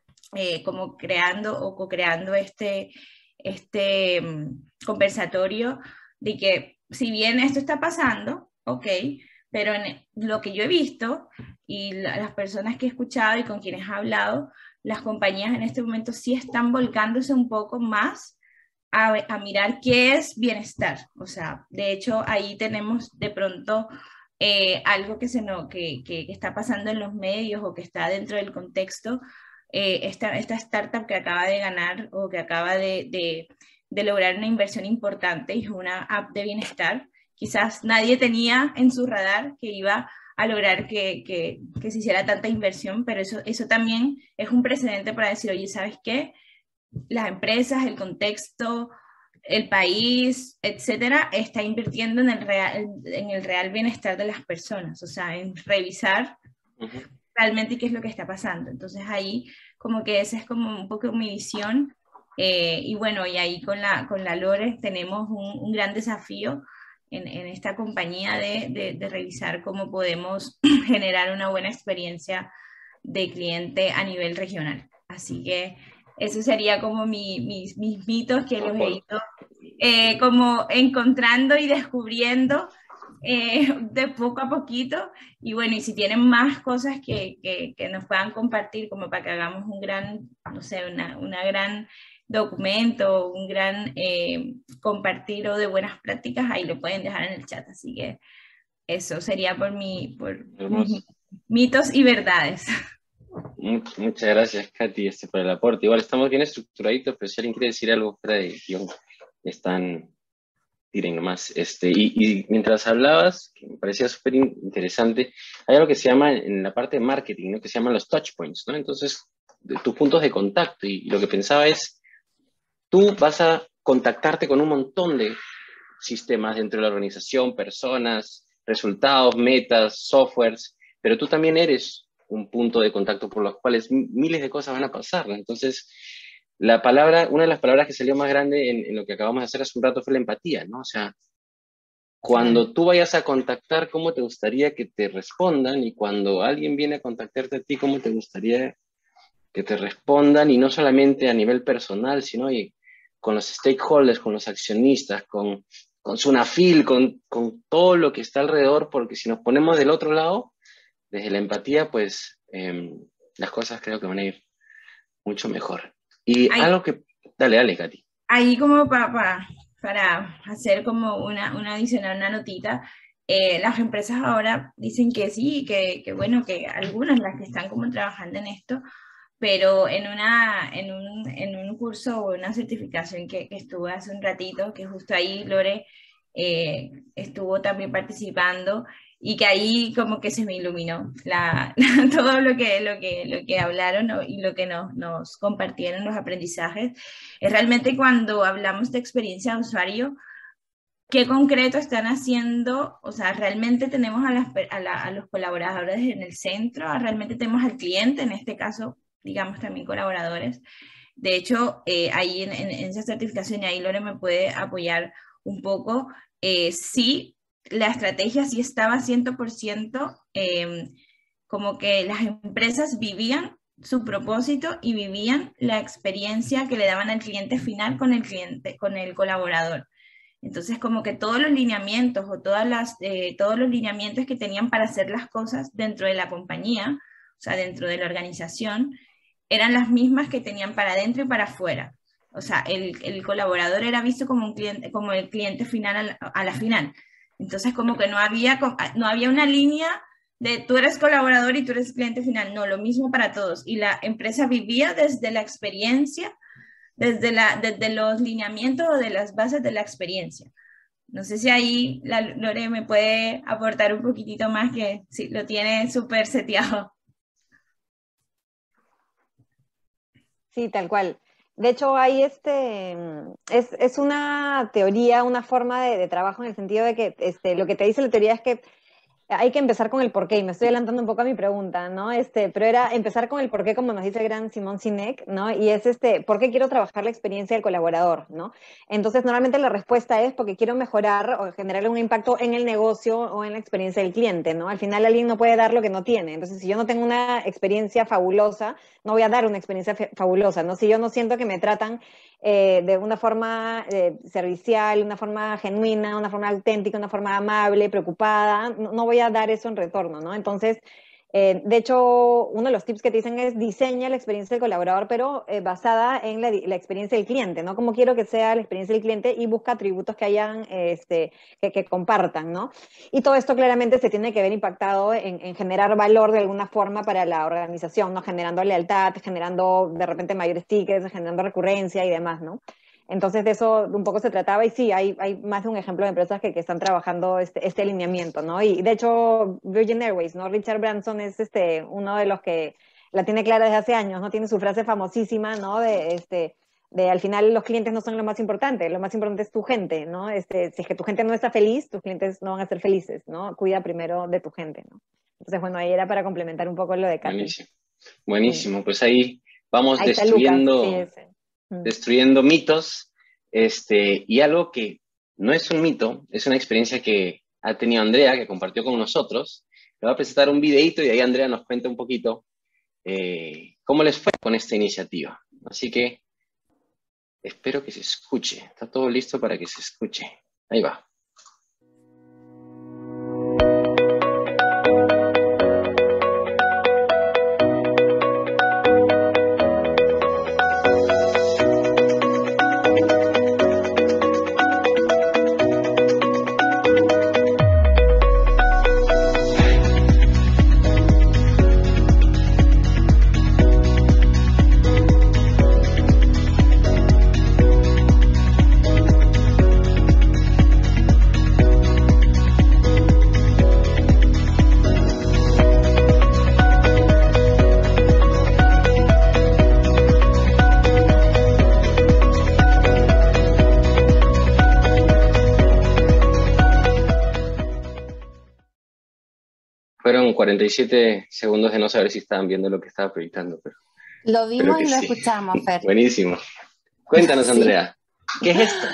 eh, como creando o co-creando este, este um, conversatorio, de que si bien esto está pasando, ok, pero en lo que yo he visto y la, las personas que he escuchado y con quienes he hablado, las compañías en este momento sí están volcándose un poco más a, a mirar qué es bienestar. O sea, de hecho ahí tenemos de pronto eh, algo que, se no, que, que, que está pasando en los medios o que está dentro del contexto. Eh, esta, esta startup que acaba de ganar o que acaba de, de, de lograr una inversión importante y es una app de bienestar. Quizás nadie tenía en su radar que iba a lograr que, que, que se hiciera tanta inversión, pero eso, eso también es un precedente para decir, oye, ¿sabes qué? Las empresas, el contexto, el país, etcétera, está invirtiendo en el real, en el real bienestar de las personas, o sea, en revisar uh-huh. realmente qué es lo que está pasando. Entonces ahí como que esa es como un poco mi visión, eh, y bueno, y ahí con la, con la Lore tenemos un, un gran desafío en, en esta compañía de, de, de revisar cómo podemos generar una buena experiencia de cliente a nivel regional. Así que eso sería como mi, mis, mis mitos que los he ido eh, como encontrando y descubriendo eh, de poco a poquito. Y bueno, y si tienen más cosas que, que, que nos puedan compartir, como para que hagamos un gran, no sé, una, una gran documento, un gran eh, compartir o de buenas prácticas, ahí lo pueden dejar en el chat. Así que eso sería por mi, por mis mitos y verdades. Muchas gracias, Katy, este, por el aporte. Igual estamos bien estructuraditos, pero si alguien quiere decir algo fuera de guión, están, tiren nomás. Este, y, y mientras hablabas, que me parecía súper interesante, hay algo que se llama, en la parte de marketing, ¿no? Que se llaman los touch points, ¿no? Entonces, de, tus puntos de contacto. Y, y lo que pensaba es, tú vas a contactarte con un montón de sistemas dentro de la organización, personas, resultados, metas, softwares, pero tú también eres un punto de contacto por los cuales miles de cosas van a pasar, ¿no? Entonces, la palabra, una de las palabras que salió más grande en, en lo que acabamos de hacer hace un rato fue la empatía, ¿no? O sea, cuando sí. tú vayas a contactar, ¿cómo te gustaría que te respondan? Y cuando alguien viene a contactarte a ti, ¿cómo te gustaría que te respondan? Y no solamente a nivel personal, sino y con los stakeholders, con los accionistas, con, con Sunafil, con, con todo lo que está alrededor, porque si nos ponemos del otro lado, desde la empatía, pues eh, las cosas creo que van a ir mucho mejor. Y ahí, algo que... Dale, dale, Katy. Ahí como para, para, para hacer como una, una adicional, una notita, eh, las empresas ahora dicen que sí, que, que bueno, que algunas las que están como trabajando en esto, pero en, una, en, un, en un curso o una certificación que, que estuve hace un ratito, que justo ahí Lore eh, estuvo también participando, y que ahí como que se me iluminó la, la, todo lo que, lo que, lo que hablaron, ¿no? Y lo que nos, nos compartieron los aprendizajes. Es realmente cuando hablamos de experiencia de usuario, qué concreto están haciendo, o sea, realmente tenemos a, las, a, la, a los colaboradores en el centro, realmente tenemos al cliente, en este caso, digamos también colaboradores. De hecho, eh, ahí en, en, en esa certificación, y ahí Lore me puede apoyar un poco, eh, sí, la estrategia sí estaba cien por ciento eh, como que las empresas vivían su propósito y vivían la experiencia que le daban al cliente final con el cliente, con el colaborador. Entonces, como que todos los lineamientos o todas las, eh, todos los lineamientos que tenían para hacer las cosas dentro de la compañía, o sea, dentro de la organización, eran las mismas que tenían para adentro y para afuera. O sea, el, el colaborador era visto como, un cliente, como el cliente final a la, a la final. Entonces, como que no había, no había una línea de tú eres colaborador y tú eres cliente final. No, lo mismo para todos. Y la empresa vivía desde la experiencia, desde, la, desde los lineamientos o de las bases de la experiencia. No sé si ahí la Lore me puede aportar un poquitito más, que sí, lo tiene súper seteado. Sí, tal cual. De hecho, hay este, es, es una teoría, una forma de, de trabajo en el sentido de que este, lo que te dice la teoría es que hay que empezar con el porqué, y me estoy adelantando un poco a mi pregunta, ¿no? Este, pero era empezar con el porqué, como nos dice el gran Simón Sinek, ¿no? Y es este, ¿por qué quiero trabajar la experiencia del colaborador, ¿no? Entonces, normalmente la respuesta es porque quiero mejorar o generar un impacto en el negocio o en la experiencia del cliente, ¿no? Al final alguien no puede dar lo que no tiene. Entonces, si yo no tengo una experiencia fabulosa, no voy a dar una experiencia fabulosa, ¿no? Si yo no siento que me tratan Eh, de una forma eh, servicial, una forma genuina, una forma auténtica, una forma amable, preocupada, no, no voy a dar eso en retorno, ¿no? Entonces, eh, de hecho, uno de los tips que te dicen es diseña la experiencia del colaborador, pero eh, basada en la, la experiencia del cliente, ¿no? Cómo quiero que sea la experiencia del cliente, y busca atributos que hayan, este, que, que compartan, ¿no? Y todo esto claramente se tiene que ver impactado en, en generar valor de alguna forma para la organización, ¿no? Generando lealtad, generando de repente mayores tickets, generando recurrencia y demás, ¿no? Entonces de eso un poco se trataba, y sí, hay, hay más de un ejemplo de empresas que, que están trabajando este, este alineamiento, ¿no? Y de hecho Virgin Airways, ¿no? Richard Branson es este, uno de los que la tiene clara desde hace años, ¿no? Tiene su frase famosísima, ¿no? De, este, de al final los clientes no son lo más importante, lo más importante es tu gente, ¿no? Este, si es que tu gente no está feliz, tus clientes no van a ser felices, ¿no? Cuida primero de tu gente, ¿no? Entonces, bueno, ahí era para complementar un poco lo de Katy. Buenísimo, buenísimo. Pues ahí vamos Ahí está destruyendo... Lucas, sí, ese. destruyendo mitos, este, y algo que no es un mito, es una experiencia que ha tenido Andrea, que compartió con nosotros. Le voy a presentar un videito y ahí Andrea nos cuenta un poquito eh, cómo les fue con esta iniciativa. Así que espero que se escuche. Está todo listo para que se escuche. Ahí va. Fueron cuarenta y siete segundos de no saber si estaban viendo lo que estaba proyectando, pero Lo vimos y lo sí. escuchamos, Fer. Buenísimo. Cuéntanos, Sí. Andrea, ¿qué es esto?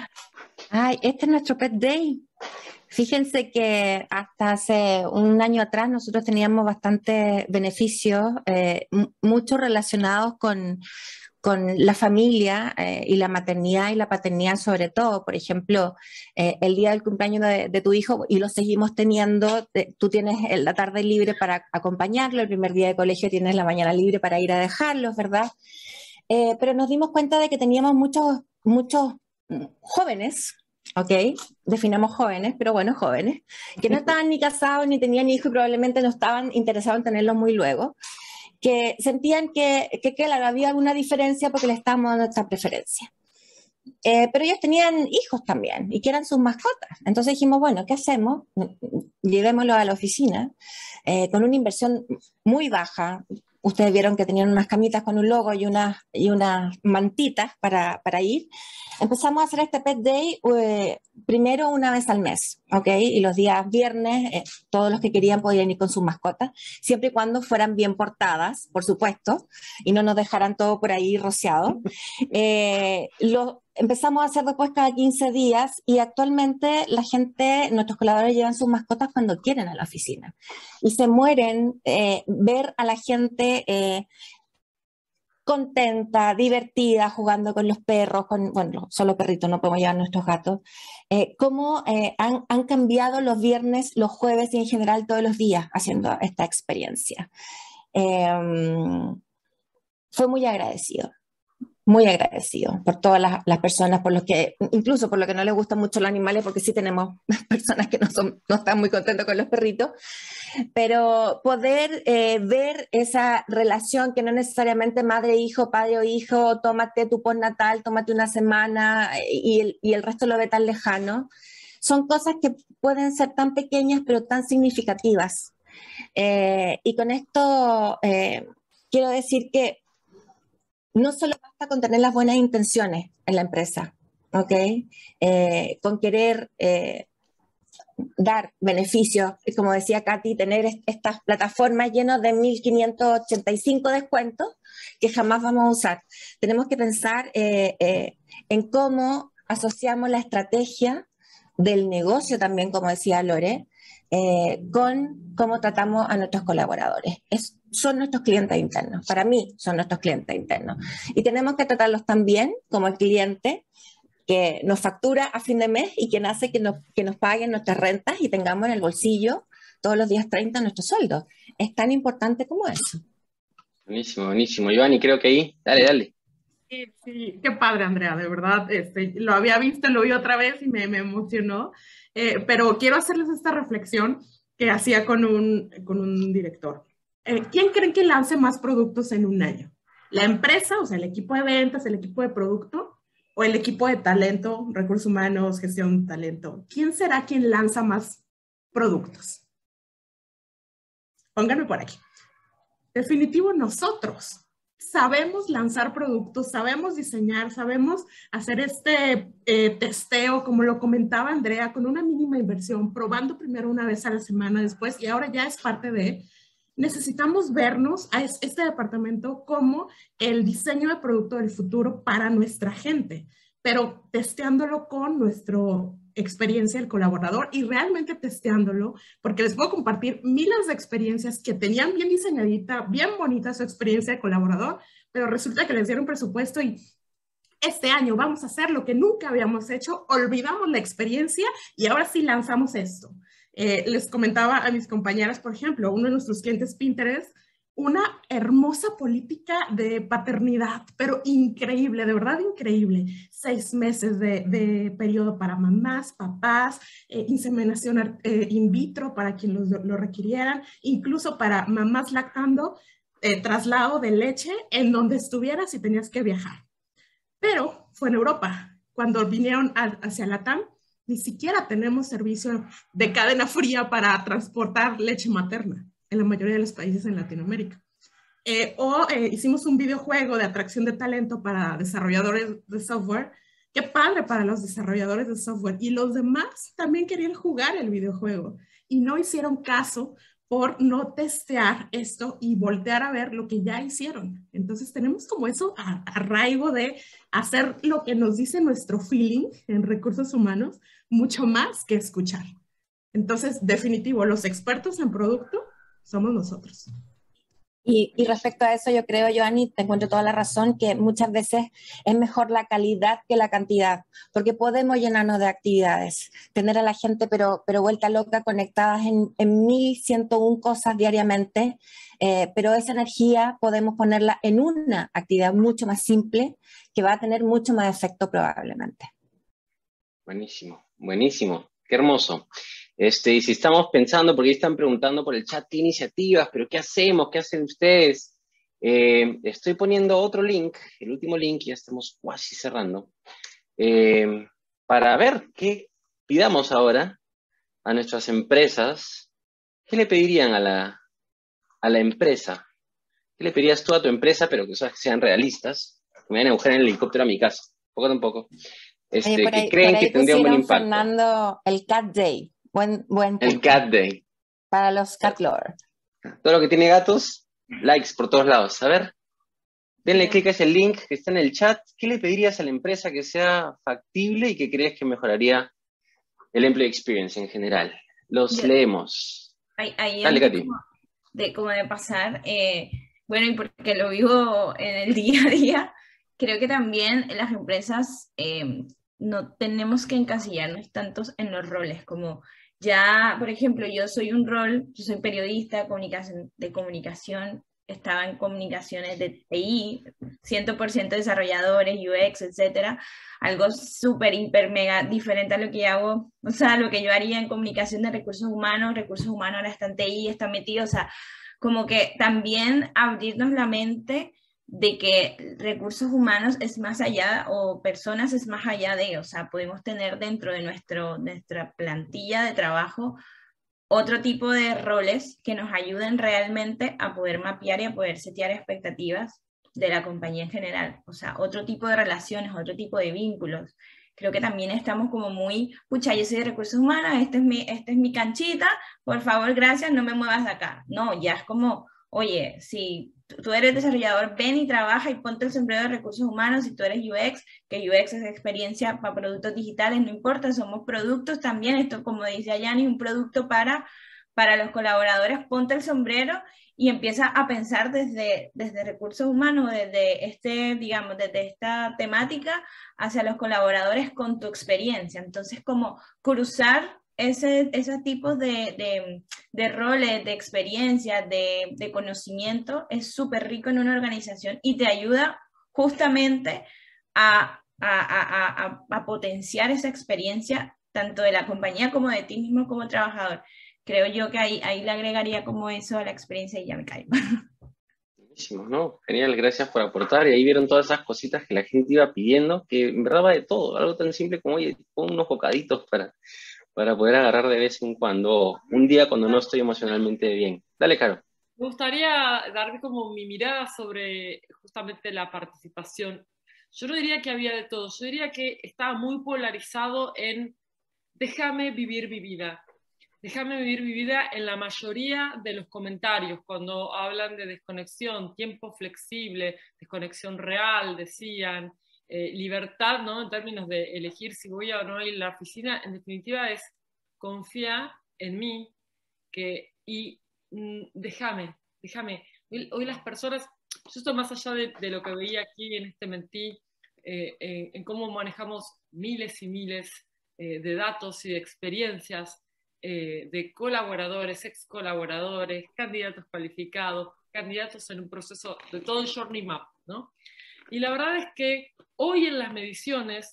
Ay, este es nuestro Pet Day. Fíjense que hasta hace un año atrás nosotros teníamos bastantes beneficios, eh, muchos relacionados con, con la familia eh, y la maternidad y la paternidad sobre todo. Por ejemplo, eh, el día del cumpleaños de, de tu hijo, y lo seguimos teniendo, te, tú tienes la tarde libre para acompañarlo, el primer día de colegio tienes la mañana libre para ir a dejarlos, ¿verdad? Eh, pero nos dimos cuenta de que teníamos muchos, muchos jóvenes, ¿ok? Definamos jóvenes, pero bueno, jóvenes, que no estaban ni casados ni tenían hijos y probablemente no estaban interesados en tenerlos muy luego, que sentían que, que, que había alguna diferencia porque le estábamos dando nuestra preferencia. Eh, pero ellos tenían hijos también y que eran sus mascotas. Entonces dijimos, bueno, ¿qué hacemos? Llevémoslo a la oficina eh, con una inversión muy baja. Ustedes vieron que tenían unas camitas con un logo y unas, y unas mantitas para, para ir. Empezamos a hacer este Pet Day eh, primero una vez al mes, ¿ok? Y los días viernes, eh, todos los que querían podían ir con sus mascotas, siempre y cuando fueran bien portadas, por supuesto, y no nos dejaran todo por ahí rociado. Eh, lo empezamos a hacer después cada quince días y actualmente la gente, nuestros colaboradores llevan sus mascotas cuando quieren a la oficina. Y se mueren eh, ver a la gente eh, contenta, divertida, jugando con los perros, con, bueno, solo perritos, no podemos llevar nuestros gatos, eh, cómo eh, han, han cambiado los viernes, los jueves y en general todos los días haciendo esta experiencia. Eh, fue muy agradecido. Muy agradecido por todas las, las personas, por los que, incluso por lo que no les gustan mucho los animales, porque sí tenemos personas que no, son, no están muy contentos con los perritos, pero poder eh, ver esa relación que no necesariamente madre-hijo, padre o hijo, tómate tu postnatal, tómate una semana y el, y el resto lo ve tan lejano, son cosas que pueden ser tan pequeñas pero tan significativas. Eh, y con esto eh, quiero decir que no solo basta con tener las buenas intenciones en la empresa, ¿ok? Eh, con querer eh, dar beneficios, como decía Katy, tener est estas plataformas llenas de mil quinientos ochenta y cinco descuentos que jamás vamos a usar. Tenemos que pensar eh, eh, en cómo asociamos la estrategia del negocio también, como decía Lore, eh, con cómo tratamos a nuestros colaboradores. Es, son nuestros clientes internos, para mí son nuestros clientes internos. Y tenemos que tratarlos también como el cliente que nos factura a fin de mes y quien hace que nos, que nos paguen nuestras rentas y tengamos en el bolsillo todos los días treinta nuestro sueldo. Es tan importante como eso. Buenísimo, buenísimo. Giovanni, creo que ahí, dale, dale. Sí, sí, qué padre, Andrea, de verdad. Este, lo había visto, lo vi otra vez y me, me emocionó. Eh, pero quiero hacerles esta reflexión que hacía con un, con un director. Eh, ¿Quién creen que lance más productos en un año? ¿La empresa, o sea, el equipo de ventas, el equipo de producto? ¿O el equipo de talento, recursos humanos, gestión de talento? ¿Quién será quien lanza más productos? Pónganme por aquí. Definitivo, nosotros. Sabemos lanzar productos, sabemos diseñar, sabemos hacer este eh, testeo, como lo comentaba Andrea, con una mínima inversión, probando primero una vez a la semana después, y ahora ya es parte de... Necesitamos vernos a este departamento como el diseño de producto del futuro para nuestra gente, pero testeándolo con nuestra experiencia del colaborador y realmente testeándolo, porque les puedo compartir miles de experiencias que tenían bien diseñadita, bien bonita su experiencia de colaborador, pero resulta que les dieron presupuesto y este año vamos a hacer lo que nunca habíamos hecho, olvidamos la experiencia y ahora sí lanzamos esto. Eh, les comentaba a mis compañeras, por ejemplo, uno de nuestros clientes Pinterest, una hermosa política de paternidad, pero increíble, de verdad increíble. Seis meses de, de periodo para mamás, papás, eh, inseminación eh, in vitro para quienes lo, lo requirieran, incluso para mamás lactando, eh, traslado de leche en donde estuvieras si tenías que viajar. Pero fue en Europa, cuando vinieron a, hacia Latam, ni siquiera tenemos servicio de cadena fría para transportar leche materna en la mayoría de los países en Latinoamérica. Eh, o eh, hicimos un videojuego de atracción de talento para desarrolladores de software. Qué padre para los desarrolladores de software. Y los demás también querían jugar el videojuego y no hicieron caso por no testear esto y voltear a ver lo que ya hicieron. Entonces tenemos como eso a, arraigo de hacer lo que nos dice nuestro feeling en recursos humanos, mucho más que escuchar. Entonces, definitivo, los expertos en producto somos nosotros. Y, y respecto a eso, yo creo, Giovanni, te encuentro toda la razón, que muchas veces es mejor la calidad que la cantidad, porque podemos llenarnos de actividades, tener a la gente pero, pero vuelta loca, conectadas en, en mil ciento una cosas diariamente, eh, pero esa energía podemos ponerla en una actividad mucho más simple, que va a tener mucho más efecto probablemente. Buenísimo, buenísimo, qué hermoso. Este, y si estamos pensando, porque están preguntando por el chat, ¿qué iniciativas? ¿Pero qué hacemos? ¿Qué hacen ustedes? Eh, estoy poniendo otro link, el último link, ya estamos casi cerrando, eh, para ver qué pidamos ahora a nuestras empresas. ¿Qué le pedirían a la, a la empresa? ¿Qué le pedirías tú a tu empresa, pero que sean realistas? Que me vayan a buscar en el helicóptero a mi casa, poco a poco. Este, Oye, por ahí, que creen por ahí que tendría un buen impacto. Fernando, el Cat Day. Buen, buen el Cat Day. Para los cat lovers. Todo lo que tiene gatos, likes por todos lados. A ver, denle Bien. clic a ese link que está en el chat. ¿Qué le pedirías a la empresa que sea factible y que crees que mejoraría el employee experience en general? Los Yo- leemos. Ahí, ahí Dale, antes Katy. como de, como de pasar, eh, bueno, y porque lo vivo en el día a día, creo que también las empresas eh, no tenemos que encasillarnos tantos en los roles, como ya, por ejemplo, yo soy un rol, yo soy periodista comunicación, de comunicación, estaba en comunicaciones de T I, cien por ciento desarrolladores, U X, etcétera, algo súper, hiper, mega diferente a lo que hago, o sea, lo que yo haría en comunicación de recursos humanos, recursos humanos ahora está en T I, está metido, o sea, como que también abrirnos la mente de que recursos humanos es más allá, o personas es más allá de, o sea, podemos tener dentro de nuestro, nuestra plantilla de trabajo otro tipo de roles que nos ayuden realmente a poder mapear y a poder setear expectativas de la compañía en general. O sea, otro tipo de relaciones, otro tipo de vínculos. Creo que también estamos como muy, pucha, yo soy de recursos humanos, esta es mi, esta es mi canchita, por favor, gracias, no me muevas de acá. No, ya es como, oye, si tú eres desarrollador, ven y trabaja y ponte el sombrero de recursos humanos. Si tú eres U X, que U X es experiencia para productos digitales, no importa, somos productos también. Esto, como dice Ayani, un producto para, para los colaboradores, ponte el sombrero y empieza a pensar desde, desde recursos humanos, desde, este, digamos, desde esta temática hacia los colaboradores con tu experiencia. Entonces, como cruzar ese, esos tipos de, de, de roles, de experiencias, de, de conocimiento, es súper rico en una organización y te ayuda justamente a, a, a, a, a potenciar esa experiencia tanto de la compañía como de ti mismo como trabajador. Creo yo que ahí, ahí le agregaría como eso a la experiencia y ya me caigo. Buenísimo, ¿no? Genial, gracias por aportar. Y ahí vieron todas esas cositas que la gente iba pidiendo, que en verdad va de todo. Algo tan simple como, oye, pon unos bocaditos para, para poder agarrar de vez en cuando, un día cuando no estoy emocionalmente bien. Dale, Caro. Me gustaría dar como mi mirada sobre justamente la participación. Yo no diría que había de todo, yo diría que estaba muy polarizado en déjame vivir mi vida. Déjame vivir mi vida en la mayoría de los comentarios, cuando hablan de desconexión, tiempo flexible, desconexión real, decían, eh, libertad, ¿no? En términos de elegir si voy o no a ir a la oficina, en definitiva es confía en mí que, y mm, déjame, déjame. Hoy, hoy las personas, yo estoy más allá de, de lo que veía aquí en este mentí, eh, eh, en cómo manejamos miles y miles eh, de datos y de experiencias, Eh, de colaboradores, ex colaboradores, candidatos cualificados, candidatos en un proceso de todo el journey map, ¿no? Y la verdad es que hoy en las mediciones,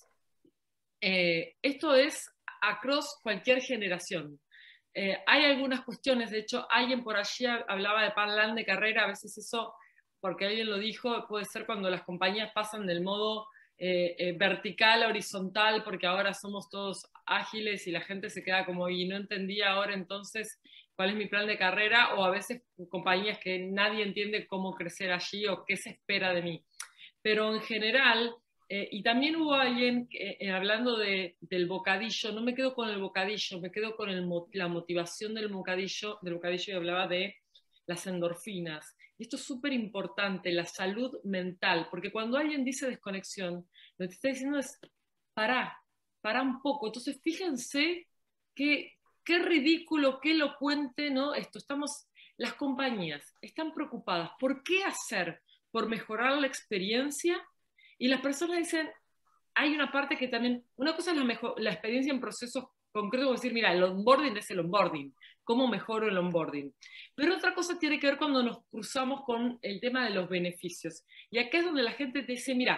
eh, esto es across cualquier generación. Eh, hay algunas cuestiones, de hecho, alguien por allí hablaba de plan de carrera, a veces eso, porque alguien lo dijo, puede ser cuando las compañías pasan del modo Eh, eh, vertical a horizontal, porque ahora somos todos ágiles y la gente se queda como, y no entendía ahora entonces cuál es mi plan de carrera, o a veces compañías que nadie entiende cómo crecer allí o qué se espera de mí. Pero en general, eh, y también hubo alguien que, eh, hablando de, del bocadillo, no me quedo con el bocadillo, me quedo con el, la motivación del bocadillo, del bocadillo y hablaba de las endorfinas. Y esto es súper importante, la salud mental, porque cuando alguien dice desconexión, lo que te está diciendo es, pará, pará un poco. Entonces, fíjense qué, qué ridículo, qué elocuente, ¿no? Esto, estamos, las compañías están preocupadas. ¿Por qué hacer? Por mejorar la experiencia. Y las personas dicen, hay una parte que también, una cosa es la, mejor, la experiencia en procesos concretos, como decir, mira, el onboarding es el onboarding. ¿Cómo mejoro el onboarding? Pero otra cosa tiene que ver cuando nos cruzamos con el tema de los beneficios. Y acá es donde la gente te dice, mira,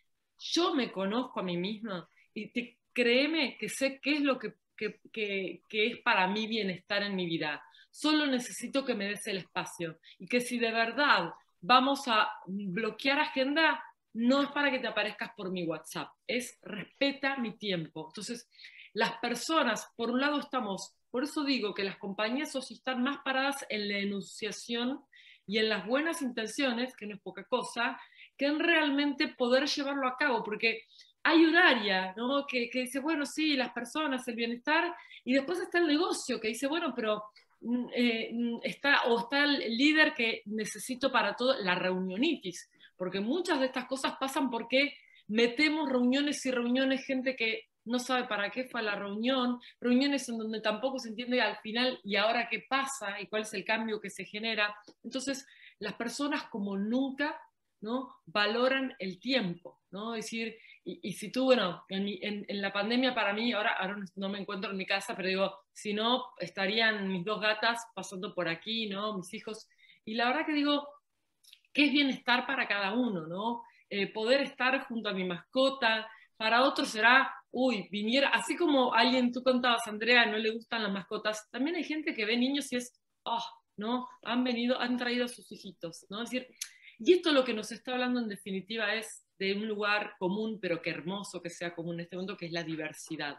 yo me conozco a mí misma y te, créeme que sé qué es lo que, que, que, que es para mí bienestar en mi vida. Solo necesito que me des el espacio. Y que si de verdad vamos a bloquear agenda, no es para que te aparezcas por mi WhatsApp, es respeta mi tiempo. Entonces, las personas, por un lado estamos... Por eso digo que las compañías hoy están más paradas en la enunciación y en las buenas intenciones, que no es poca cosa, que en realmente poder llevarlo a cabo, porque hay un área, ¿no? que, que dice, bueno, sí, las personas, el bienestar, y después está el negocio, que dice, bueno, pero eh, está, o está el líder que necesito para todo, la reunionitis, porque muchas de estas cosas pasan porque metemos reuniones y reuniones, gente que no sabe para qué fue a la reunión, reuniones en donde tampoco se entiende al final y ahora qué pasa y cuál es el cambio que se genera. Entonces, las personas como nunca, ¿no? Valoran el tiempo, ¿no? Es decir, y, y si tú, bueno, en, mi, en, en la pandemia para mí, ahora, ahora no me encuentro en mi casa, pero digo, si no, estarían mis dos gatas pasando por aquí, ¿no? Mis hijos. Y la verdad que digo, ¿qué es bienestar para cada uno, ¿no? Eh, poder estar junto a mi mascota. Para otros será, uy, viniera, así como alguien, tú contabas, Andrea, no le gustan las mascotas, también hay gente que ve niños y es, oh, ¿no? Han venido, han traído a sus hijitos, ¿no? Es decir, Y esto lo que nos está hablando en definitiva es de un lugar común, pero que hermoso que sea común en este mundo, que es la diversidad.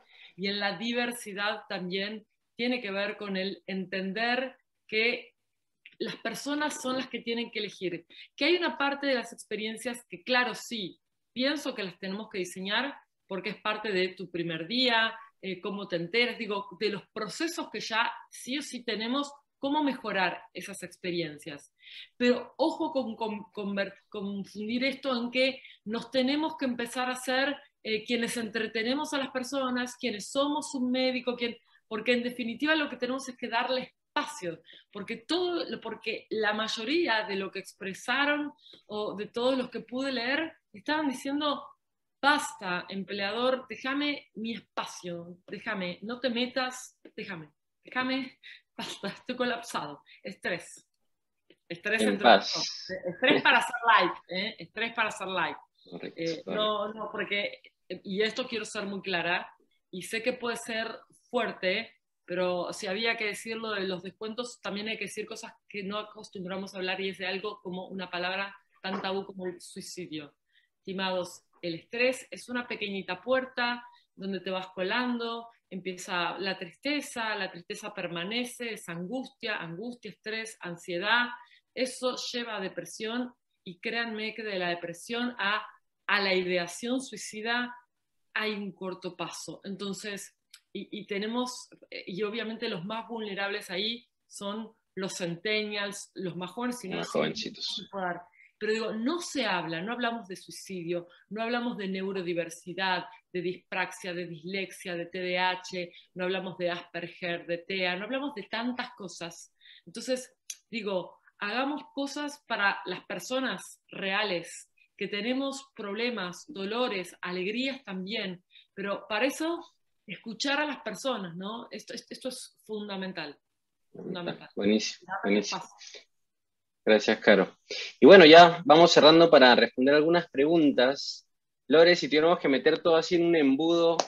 Y en la diversidad también tiene que ver con el entender que las personas son las que tienen que elegir, que hay una parte de las experiencias que, claro, sí, pienso que las tenemos que diseñar porque es parte de tu primer día, eh, cómo te enteras, digo, de los procesos que ya sí o sí tenemos, cómo mejorar esas experiencias. Pero ojo con, con, con confundir esto en que nos tenemos que empezar a ser eh, quienes entretenemos a las personas, quienes somos un médico, quien, porque en definitiva lo que tenemos es que darle espacio, porque, todo, porque la mayoría de lo que expresaron o de todos los que pude leer estaban diciendo: basta, empleador, déjame mi espacio, déjame, no te metas, déjame, déjame, basta, estoy colapsado. Estrés. Estrés En entre paz. todos. Estrés para hacer live, ¿eh? Estrés para hacer live. Correcto, Eh, correcto. no, no, porque, y esto quiero ser muy clara, y sé que puede ser fuerte, pero si había que decirlo de los descuentos, también hay que decir cosas que no acostumbramos a hablar, y es de algo como una palabra tan tabú como el suicidio. Estimados, el estrés es una pequeñita puerta donde te vas colando, empieza la tristeza, la tristeza permanece, es angustia, angustia, estrés, ansiedad, eso lleva a depresión, y créanme que de la depresión a, a la ideación suicida hay un corto paso. Entonces, y, y tenemos, y obviamente los más vulnerables ahí son los centennials, los más jóvenes, sino Más los jovencitos. Pero digo, no se habla, no hablamos de suicidio, no hablamos de neurodiversidad, de dispraxia, de dislexia, de T D A H, no hablamos de Asperger, de T E A, no hablamos de tantas cosas. Entonces, digo, hagamos cosas para las personas reales, que tenemos problemas, dolores, alegrías también, pero para eso, escuchar a las personas, ¿no? Esto, esto es fundamental. fundamental. Buenísimo, buenísimo. Gracias, Caro. Y bueno, ya vamos cerrando para responder algunas preguntas. Lore, si tuviéramos que meter todo así en un embudo,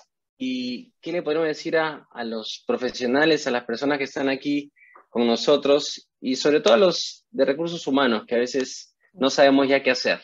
¿y qué le podemos decir a, a los profesionales, a las personas que están aquí con nosotros, y sobre todo a los de recursos humanos, que a veces no sabemos ya qué hacer?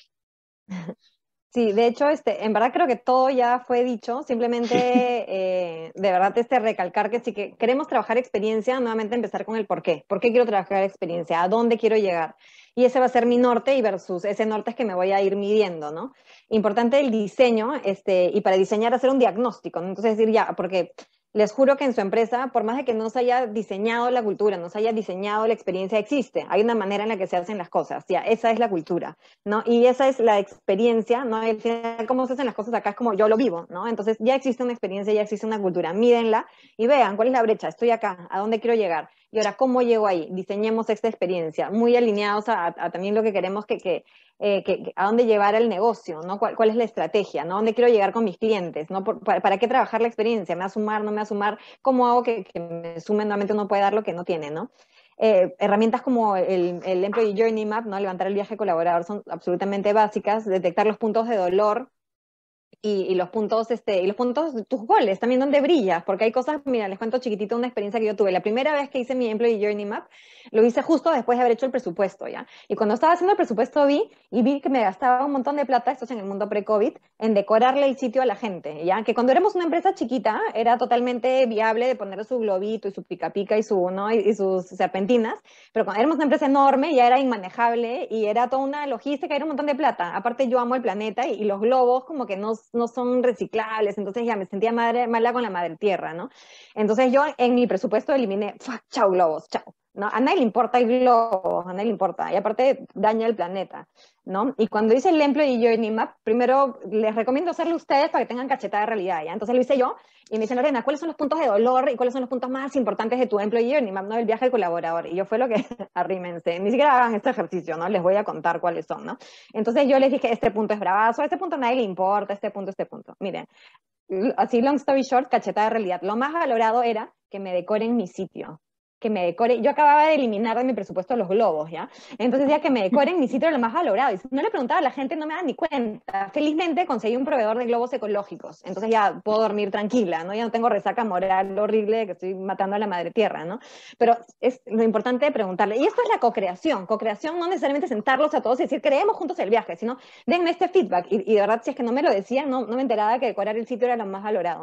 Sí, de hecho, este, en verdad creo que todo ya fue dicho, simplemente eh, de verdad este recalcar que si que queremos trabajar experiencia, nuevamente empezar con el por qué, por qué quiero trabajar experiencia, a dónde quiero llegar, y ese va a ser mi norte y versus ese norte es que me voy a ir midiendo, ¿no? Importante el diseño, este, y para diseñar hacer un diagnóstico, ¿no? Entonces decir ya, porque les juro que en su empresa, por más de que no se haya diseñado la cultura, no se haya diseñado la experiencia, existe. Hay una manera en la que se hacen las cosas. Ya, esa es la cultura, ¿no? Y esa es la experiencia, ¿no? Y al final, cómo se hacen las cosas acá es como yo lo vivo, ¿no? Entonces, ya existe una experiencia, ya existe una cultura. Mídenla y vean cuál es la brecha. Estoy acá, ¿a dónde quiero llegar? Y ahora, ¿cómo llego ahí? Diseñemos esta experiencia, muy alineados a, a también lo que queremos que, que, eh, que, a dónde llevar el negocio, ¿no? ¿Cuál, cuál es la estrategia, ¿no? ¿Dónde quiero llegar con mis clientes, ¿no? Por, para, ¿Para qué trabajar la experiencia? ¿Me va a sumar, no me va a sumar? ¿Cómo hago que, que me sumen? Nuevamente uno puede dar lo que no tiene, ¿no? Eh, herramientas como el, el Employee Journey Map, ¿no? Levantar el viaje colaborador son absolutamente básicas, detectar los puntos de dolor, Y, y los puntos, este, y los puntos, tus goles, también donde brillas, porque hay cosas, mira, les cuento chiquitito una experiencia que yo tuve. La primera vez que hice mi Employee Journey Map, lo hice justo después de haber hecho el presupuesto, ¿ya? Y cuando estaba haciendo el presupuesto vi, y vi que me gastaba un montón de plata, esto es en el mundo pre-COVID, en decorarle el sitio a la gente, ¿ya? Que cuando éramos una empresa chiquita, era totalmente viable de poner su globito y su pica pica y, su, ¿no? y, y sus serpentinas, pero cuando éramos una empresa enorme ya era inmanejable y era toda una logística, era un montón de plata. Aparte yo amo el planeta y, y los globos como que no no son reciclables, entonces ya me sentía madre, mala con la madre tierra, ¿no? Entonces yo en mi presupuesto eliminé, chao globos, chao, ¿no? A nadie le importa el globo, a nadie le importa, y aparte daña el planeta, ¿no? Y cuando hice el Employee Journey Map, primero les recomiendo hacerlo ustedes para que tengan cachetada de realidad, ¿ya? Entonces lo hice yo, y me dicen, Lorena, ¿cuáles son los puntos de dolor y cuáles son los puntos más importantes de tu Employee Journey Map, ¿no? El viaje del colaborador, y yo fue lo que arrímense, ni siquiera hagan este ejercicio, ¿no? Les voy a contar cuáles son, ¿no? Entonces yo les dije, este punto es bravazo, este punto a nadie le importa, este punto, este punto. Miren, así long story short, cachetada de realidad. Lo más valorado era que me decoren mi sitio, que me decore. Yo acababa de eliminar de mi presupuesto los globos, ¿ya? Entonces decía que me decoren mi sitio lo más valorado. Y si no le preguntaba a la gente, no me dan ni cuenta. Felizmente conseguí un proveedor de globos ecológicos. Entonces ya puedo dormir tranquila, ¿no? Ya no tengo resaca moral horrible de que estoy matando a la madre tierra, ¿no? Pero es lo importante de preguntarle. Y esto es la co-creación. Co-creación no necesariamente sentarlos a todos y decir, creemos juntos el viaje, sino denme este feedback. Y, y de verdad, si es que no me lo decían, no, no me enteraba que decorar el sitio era lo más valorado.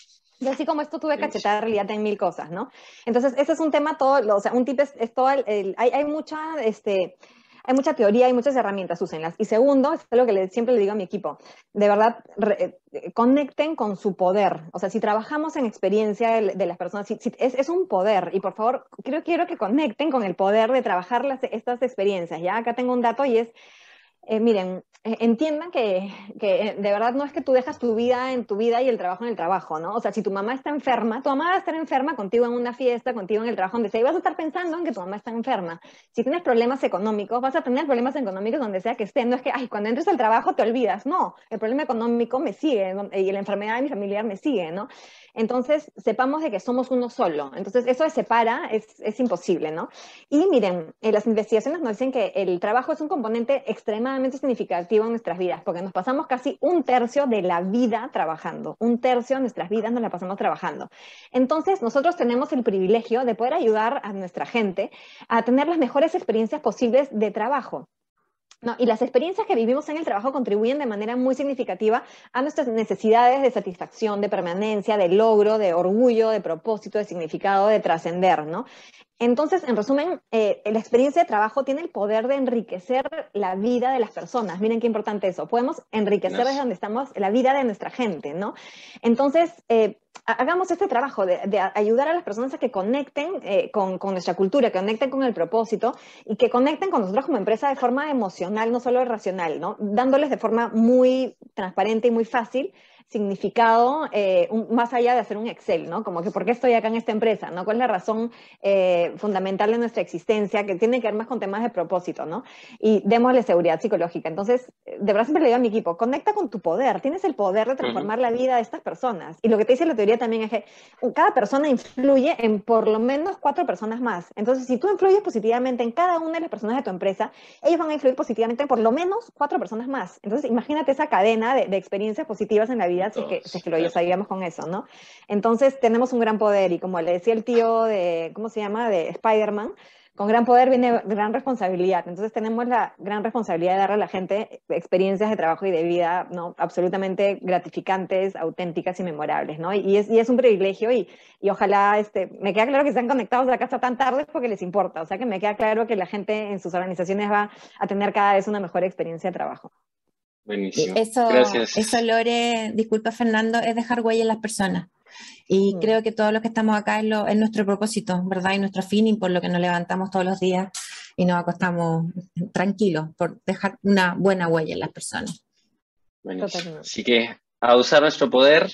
Y así como esto tuve cachetada de realidad en mil cosas, ¿no? Entonces, ese es un tema todo, o sea, un tip es, es todo, el, el, hay, hay mucha, este, hay mucha teoría y muchas herramientas, úsenlas. Y segundo, es lo que le, siempre le digo a mi equipo, de verdad, re, eh, conecten con su poder. O sea, si trabajamos en experiencia de, de las personas, si, si, es, es un poder. Y por favor, quiero, quiero que conecten con el poder de trabajar las, estas experiencias, ¿ya? Acá tengo un dato y es, Eh, miren, eh, entiendan que, que de verdad no es que tú dejas tu vida en tu vida y el trabajo en el trabajo, ¿no? O sea, si tu mamá está enferma, tu mamá va a estar enferma contigo en una fiesta, contigo en el trabajo, donde sea, y vas a estar pensando en que tu mamá está enferma. Si tienes problemas económicos, vas a tener problemas económicos donde sea que estén. No es que, ay, cuando entres al trabajo te olvidas. No, el problema económico me sigue, ¿no? Y la enfermedad de mi familiar me sigue, ¿no? Entonces, sepamos de que somos uno solo. Entonces, eso de separa es, es imposible, ¿no? Y miren, eh, las investigaciones nos dicen que el trabajo es un componente extremadamente significativo en nuestras vidas, porque nos pasamos casi un tercio de la vida trabajando. Un tercio de nuestras vidas nos la pasamos trabajando. Entonces, nosotros tenemos el privilegio de poder ayudar a nuestra gente a tener las mejores experiencias posibles de trabajo. No, y las experiencias que vivimos en el trabajo contribuyen de manera muy significativa a nuestras necesidades de satisfacción, de permanencia, de logro, de orgullo, de propósito, de significado, de trascender, ¿no? Entonces, en resumen, eh, la experiencia de trabajo tiene el poder de enriquecer la vida de las personas. Miren qué importante eso. Podemos enriquecer desde donde estamos la vida de nuestra gente, ¿no? Entonces, eh, hagamos este trabajo de, de ayudar a las personas a que conecten eh, con, con nuestra cultura, que conecten con el propósito y que conecten con nosotros como empresa de forma emocional, no solo racional, ¿no? Dándoles de forma muy transparente y muy fácil significado, eh, un, más allá de hacer un Excel, ¿no? Como que ¿por qué estoy acá en esta empresa? ¿No? ¿Cuál es la razón eh, fundamental de nuestra existencia? Que tiene que ver más con temas de propósito, ¿no? Y démosle seguridad psicológica. Entonces, de verdad siempre le digo a mi equipo, conecta con tu poder. Tienes el poder de transformar uh-huh. la vida de estas personas. Y lo que te dice la teoría también es que cada persona influye en por lo menos cuatro personas más. Entonces, si tú influyes positivamente en cada una de las personas de tu empresa, ellos van a influir positivamente en por lo menos cuatro personas más. Entonces, imagínate esa cadena de, de experiencias positivas en la vida. Si es que, si es que lo sabíamos con eso, ¿no? Entonces tenemos un gran poder y como le decía el tío de, ¿cómo se llama? De Spider-Man, con gran poder viene gran responsabilidad. Entonces tenemos la gran responsabilidad de darle a la gente experiencias de trabajo y de vida, ¿no? Absolutamente gratificantes, auténticas y memorables, ¿no? Y es, y es un privilegio y, y ojalá, este, me queda claro que están conectados a casa tan tarde porque les importa. O sea que me queda claro que la gente en sus organizaciones va a tener cada vez una mejor experiencia de trabajo. Buenísimo. Eso, Gracias. Eso, Lore, disculpa Fernando, es dejar huella en las personas. Y mm. creo que todos los que estamos acá es, lo, es nuestro propósito, ¿verdad? Y nuestro fin, y por lo que nos levantamos todos los días y nos acostamos tranquilos, por dejar una buena huella en las personas. Buenísimo. Así que a usar nuestro poder.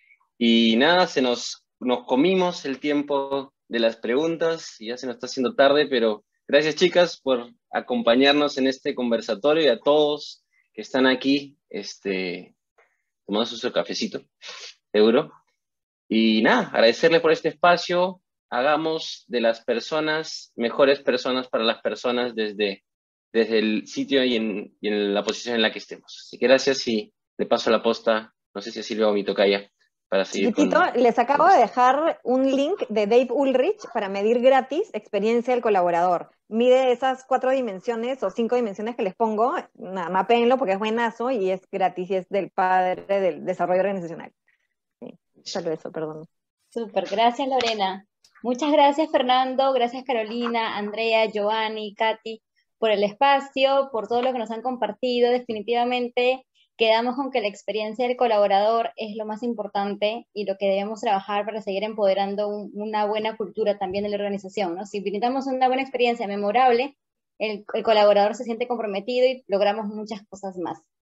Y nada, se nos, nos comimos el tiempo de las preguntas y ya se nos está haciendo tarde, pero gracias chicas por acompañarnos en este conversatorio y a todos que están aquí, este, tomando su cafecito, seguro. Y nada, agradecerles por este espacio. Hagamos de las personas mejores personas para las personas desde, desde el sitio y en, y en la posición en la que estemos. Así que gracias y le paso la posta, no sé si a Silvia o mi tocaya, para seguir Chiquitito, con, les acabo de dejar un link de Dave Ulrich para medir gratis experiencia del colaborador. Mide esas cuatro dimensiones o cinco dimensiones que les pongo, nada, mapéenlo porque es buenazo y es gratis y es del padre del desarrollo organizacional. Sí, solo eso, perdón. Súper, gracias Lorena. Muchas gracias Fernando, gracias Carolina, Andrea, Giovanni, Katy, por el espacio, por todo lo que nos han compartido. Definitivamente quedamos con que la experiencia del colaborador es lo más importante y lo que debemos trabajar para seguir empoderando un, una buena cultura también de la organización, ¿no? Si brindamos una buena experiencia memorable, el, el colaborador se siente comprometido y logramos muchas cosas más.